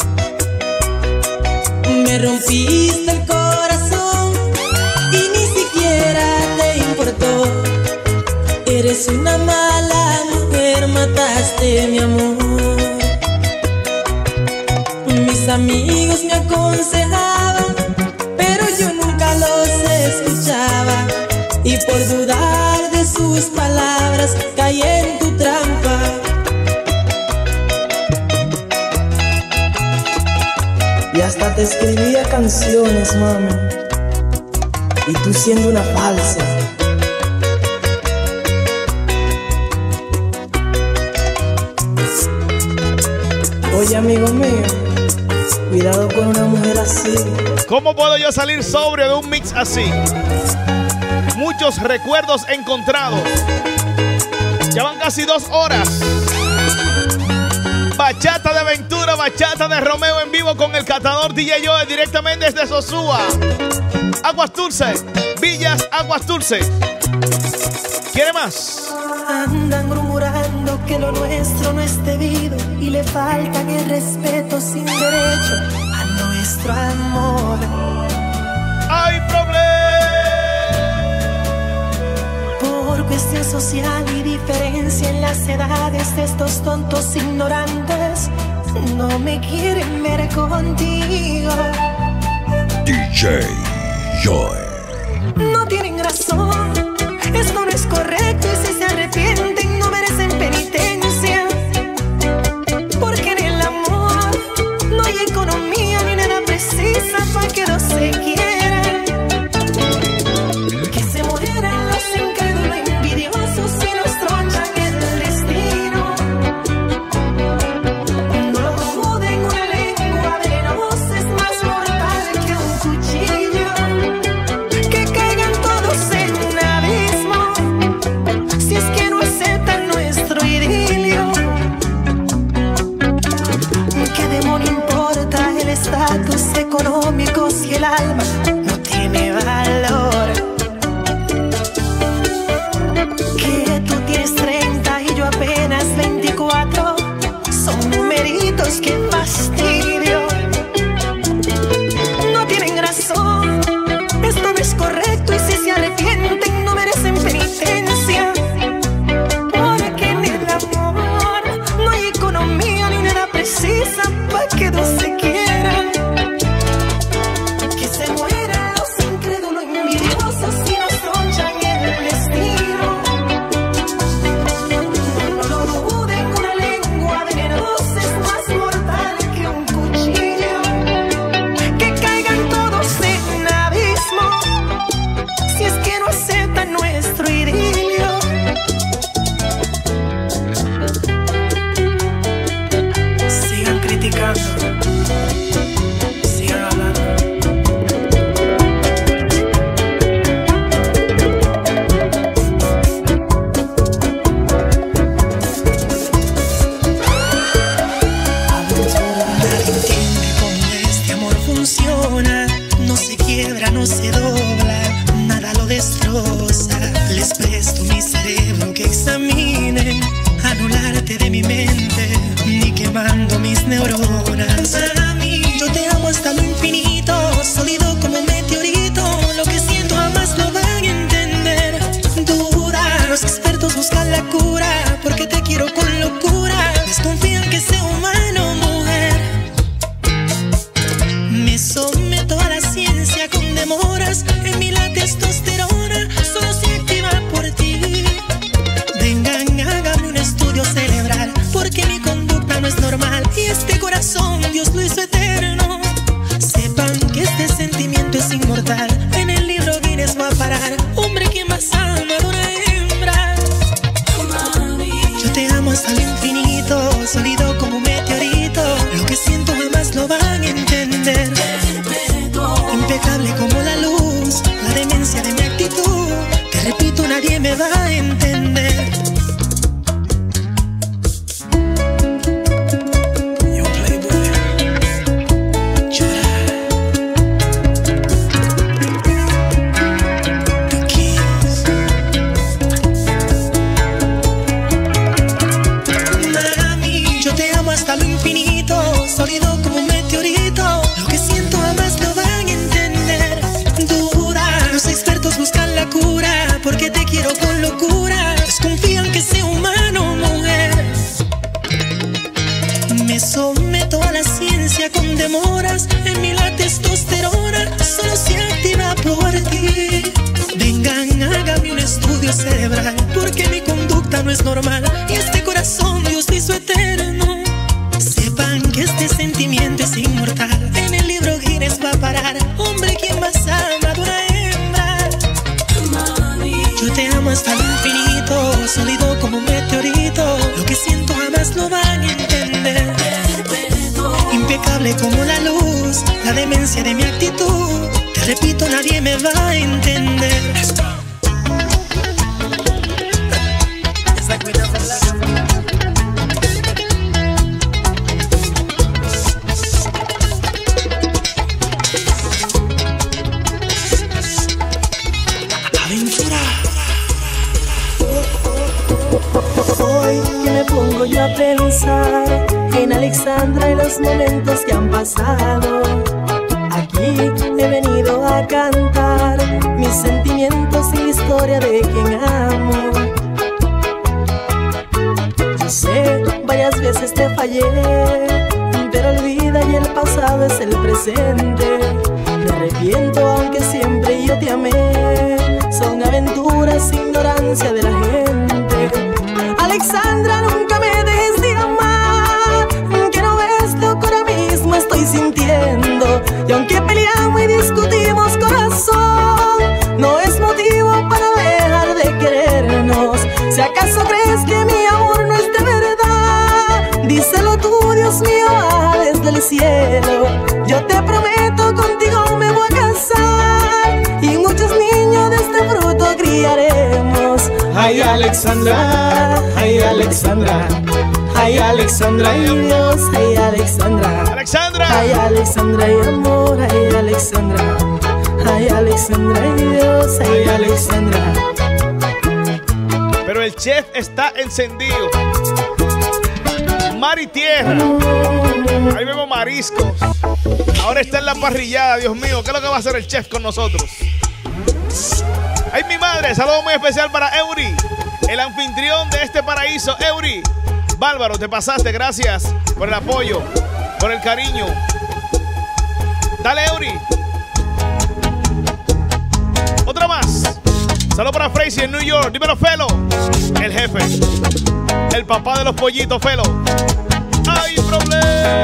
Me rompiste el corazón y ni siquiera te importó. Eres una mala mujer, mataste mi amor. Mis amigos me aconsejaban, pero yo nunca los escuchaba. Y por dudar de sus palabras caí en tu trampa. Y hasta te escribía canciones, mami, y tú siendo una falsa. Oye, amigo mío, cuidado con una mujer así. ¿Cómo puedo yo salir sobrio de un mix así? Muchos recuerdos encontrados. Ya van casi dos horas. Bachata de Ventura, bachata de Romeo en vivo con el catador D J Joe directamente desde Sosúa. Aguas Dulces, Villas Aguas Dulces. ¿Quiere más? Andan murmurando que lo nuestro no es debido y le faltan el respeto sin derecho a nuestro amor. Hay problema. Por cuestión social y diferencia en las edades de estos tontos ignorantes, no me quieren ver contigo. D J Joe. No tienen razón, esto no es correcto y si se arrepienten no merecen penitencia. Porque en el amor no hay economía ni nada precisa para que no se quieran. Que se mueran los incrédulos envidiosos y nos tronchan el destino. No lo juden, una lengua venenosa es más mortal que un cuchillo. Que caigan todos en un abismo, si es que no es el sólido como un meteorito. Lo que siento jamás lo van a entender. Impecable como la luz, la demencia de mi actitud. Te repito, nadie me va a entender. Sólido como un meteorito. Lo que siento jamás lo van a entender. Dura, los expertos buscan la cura, porque te quiero con locura. Desconfían que sea humano, mujer. Me someto a la ciencia con demoras. En mí la testosterona solo se activa por ti. Vengan, hágame un estudio cerebral, porque mi conducta no es normal. Y este corazón Dios hizo eterno. Sepan que este sentimiento es inmortal. En el libro Guinness va a parar. Hombre, ¿quién más ama de una hembra? Mami, yo te amo hasta el infinito. Sólido como un meteorito. Lo que siento jamás lo van a entender. Impecable como la luz, la demencia de mi actitud. Te repito, nadie me va a entender. Hoy que me pongo yo a pensar en Alexandra y los momentos que han pasado. Aquí he venido a cantar mis sentimientos y la historia de quien amo. Yo sé, varias veces te fallé, pero olvida y el pasado es el presente. Me arrepiento aunque siempre yo te amé. Son aventuras, ignorancia de la gente. Alexandra, nunca me dejes de amar, que no ves lo que ahora mismo estoy sintiendo. Y aunque peleamos y discutimos, corazón, no es motivo para dejar de querernos. Si acaso crees que mi amor no es de verdad, díselo tú, Dios mío, ah, desde el cielo. Yo te prometo, contigo me voy a casar, y muchos niños de este fruto criaremos. Ay, Alexandra, ay, Alexandra, ay, Alexandra, ay, Dios, ay, Alexandra, Alexandra, ay, Alexandra, ay, amor, ay, Alexandra, ay, Alexandra, ay, Dios, ay, Alexandra. Pero el chef está encendido. Mar y tierra. Ahí vemos mariscos. Ahora está en la parrillada, Dios mío. ¿Qué es lo que va a hacer el chef con nosotros? ¡Ay, mi madre! Saludo muy especial para Eury, el anfitrión de este paraíso. Eury, bárbaro, te pasaste. Gracias por el apoyo, por el cariño. Dale, Eury. Otra más. Saludo para Frazy en New York. Dímelo, Felo. El jefe, el papá de los pollitos, Felo. ¡Hay problema!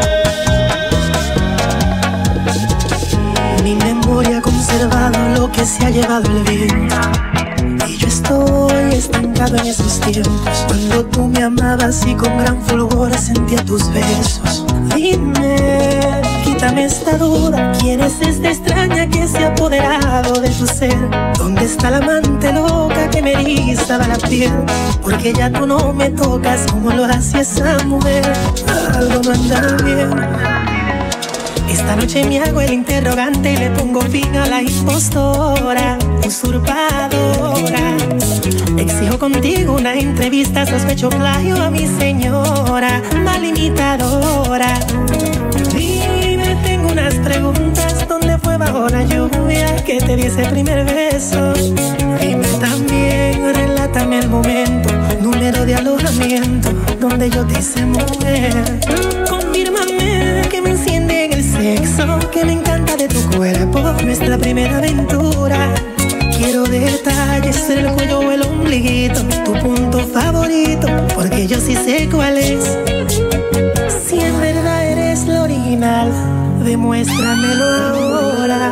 Mi memoria ha conservado lo que se ha llevado el viento, y yo estoy estancado en esos tiempos cuando tú me amabas y con gran fulgor sentía tus besos. Dime, quítame esta duda, ¿quién es esta extraña que se ha apoderado de tu ser? ¿Dónde está la amante loca que me erizaba la piel? Porque ya tú no me tocas como lo hacía esa mujer. Algo no anda bien. Esta noche me hago el interrogante y le pongo fin a la impostora, usurpadora. Exijo contigo una entrevista, sospecho plagio a mi señora, mal imitadora. Dime, tengo unas preguntas, ¿dónde fue bajo la lluvia que te di ese primer beso? Dime también, relátame el momento, número de alojamiento, donde yo te hice mujer. Confírmame que me enciende en el sexo, que me encanta de tu cuerpo, nuestra primera aventura. Quiero detalles, el cuello o el ombliguito, tu punto favorito, porque yo sí sé cuál es. Si en verdad eres lo original, demuéstramelo ahora.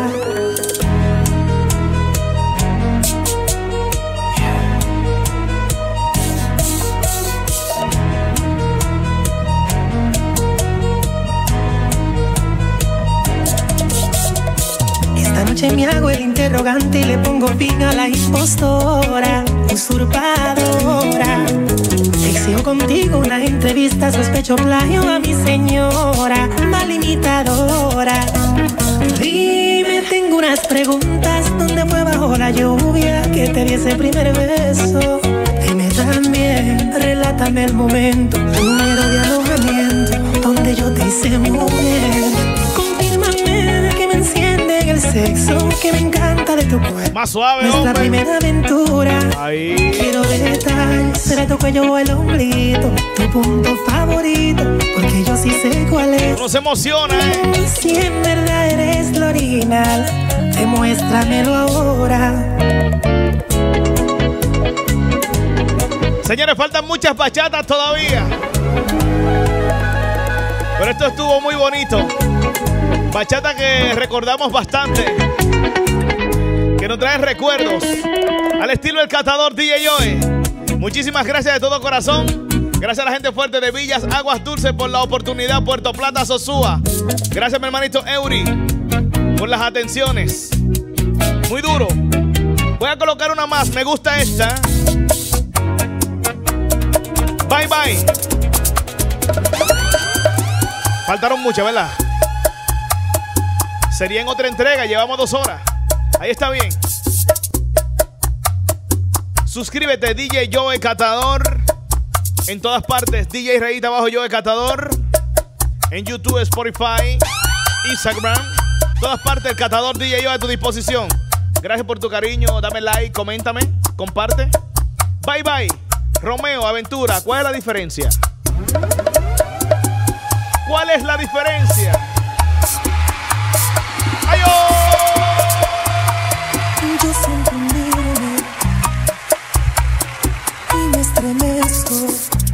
noche me hago el interrogante y le pongo fin a la impostora, usurpadora. Exhibo contigo una entrevista, sospecho plagio a mi señora, mal imitadora. Dime, tengo unas preguntas, ¿dónde fue bajo la lluvia que te di ese primer beso? Dime también, relátame el momento, número de alojamiento, donde yo te hice mujer. Confírmame que me enciende en el sexo, que me encanta de tu cuerpo. Más suave, nuestra hombre. primera aventura. Ahí. Quiero detalles, será tu cuello o el omblito, tu punto favorito, porque yo sí sé cuál es. No se emociona, ¿eh? Si en verdad eres lo original, demuéstramelo ahora. Señores, faltan muchas bachatas todavía. Pero esto estuvo muy bonito. Bachata que recordamos bastante, que nos trae recuerdos al estilo del catador D J Joe. Muchísimas gracias de todo corazón. Gracias a la gente fuerte de Villas Aguas Dulces por la oportunidad. Puerto Plata, Sosúa. Gracias a mi hermanito Eury por las atenciones. Muy duro. Voy a colocar una más. Me gusta esta. Bye bye. Faltaron muchas, ¿verdad? Sería en otra entrega. Llevamos dos horas. Ahí está bien. Suscríbete, D J Joe Catador. En todas partes, D J Rayita abajo Joe Catador. En YouTube, Spotify, Instagram. Todas partes, el Catador D J Joe a tu disposición. Gracias por tu cariño. Dame like, coméntame, comparte. Bye bye. Romeo, Aventura, ¿cuál es la diferencia? ¿Cuál es la diferencia? ¡Ay, oh! Yo siempre miro y me estremezco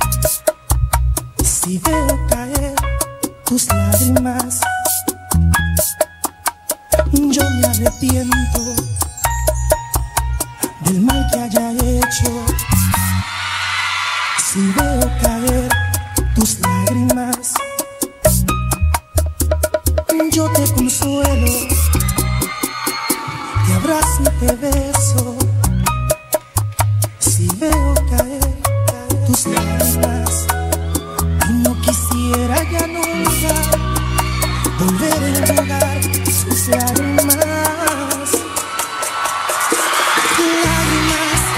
si veo caer tus lágrimas. Yo me arrepiento del mal que haya hecho. Si veo caer tus lágrimas, yo te consuelo, te abrazo y te beso. Si veo caer, caer tus lágrimas, y no quisiera ya nunca volver a enjugar sus lágrimas. Lágrimas,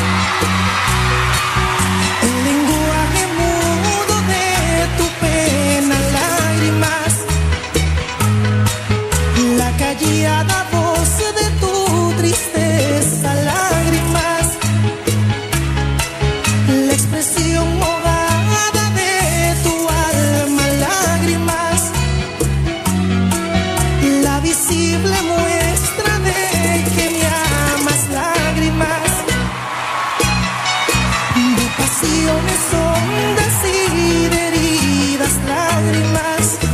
el lenguaje mudo de tu pena. Lágrimas, la callada voz de tu tristeza. Lágrimas, la expresión mojada de tu alma. Lágrimas, la visible muestra de que me amas. Lágrimas, de pasiones hondas y de heridas. Lágrimas,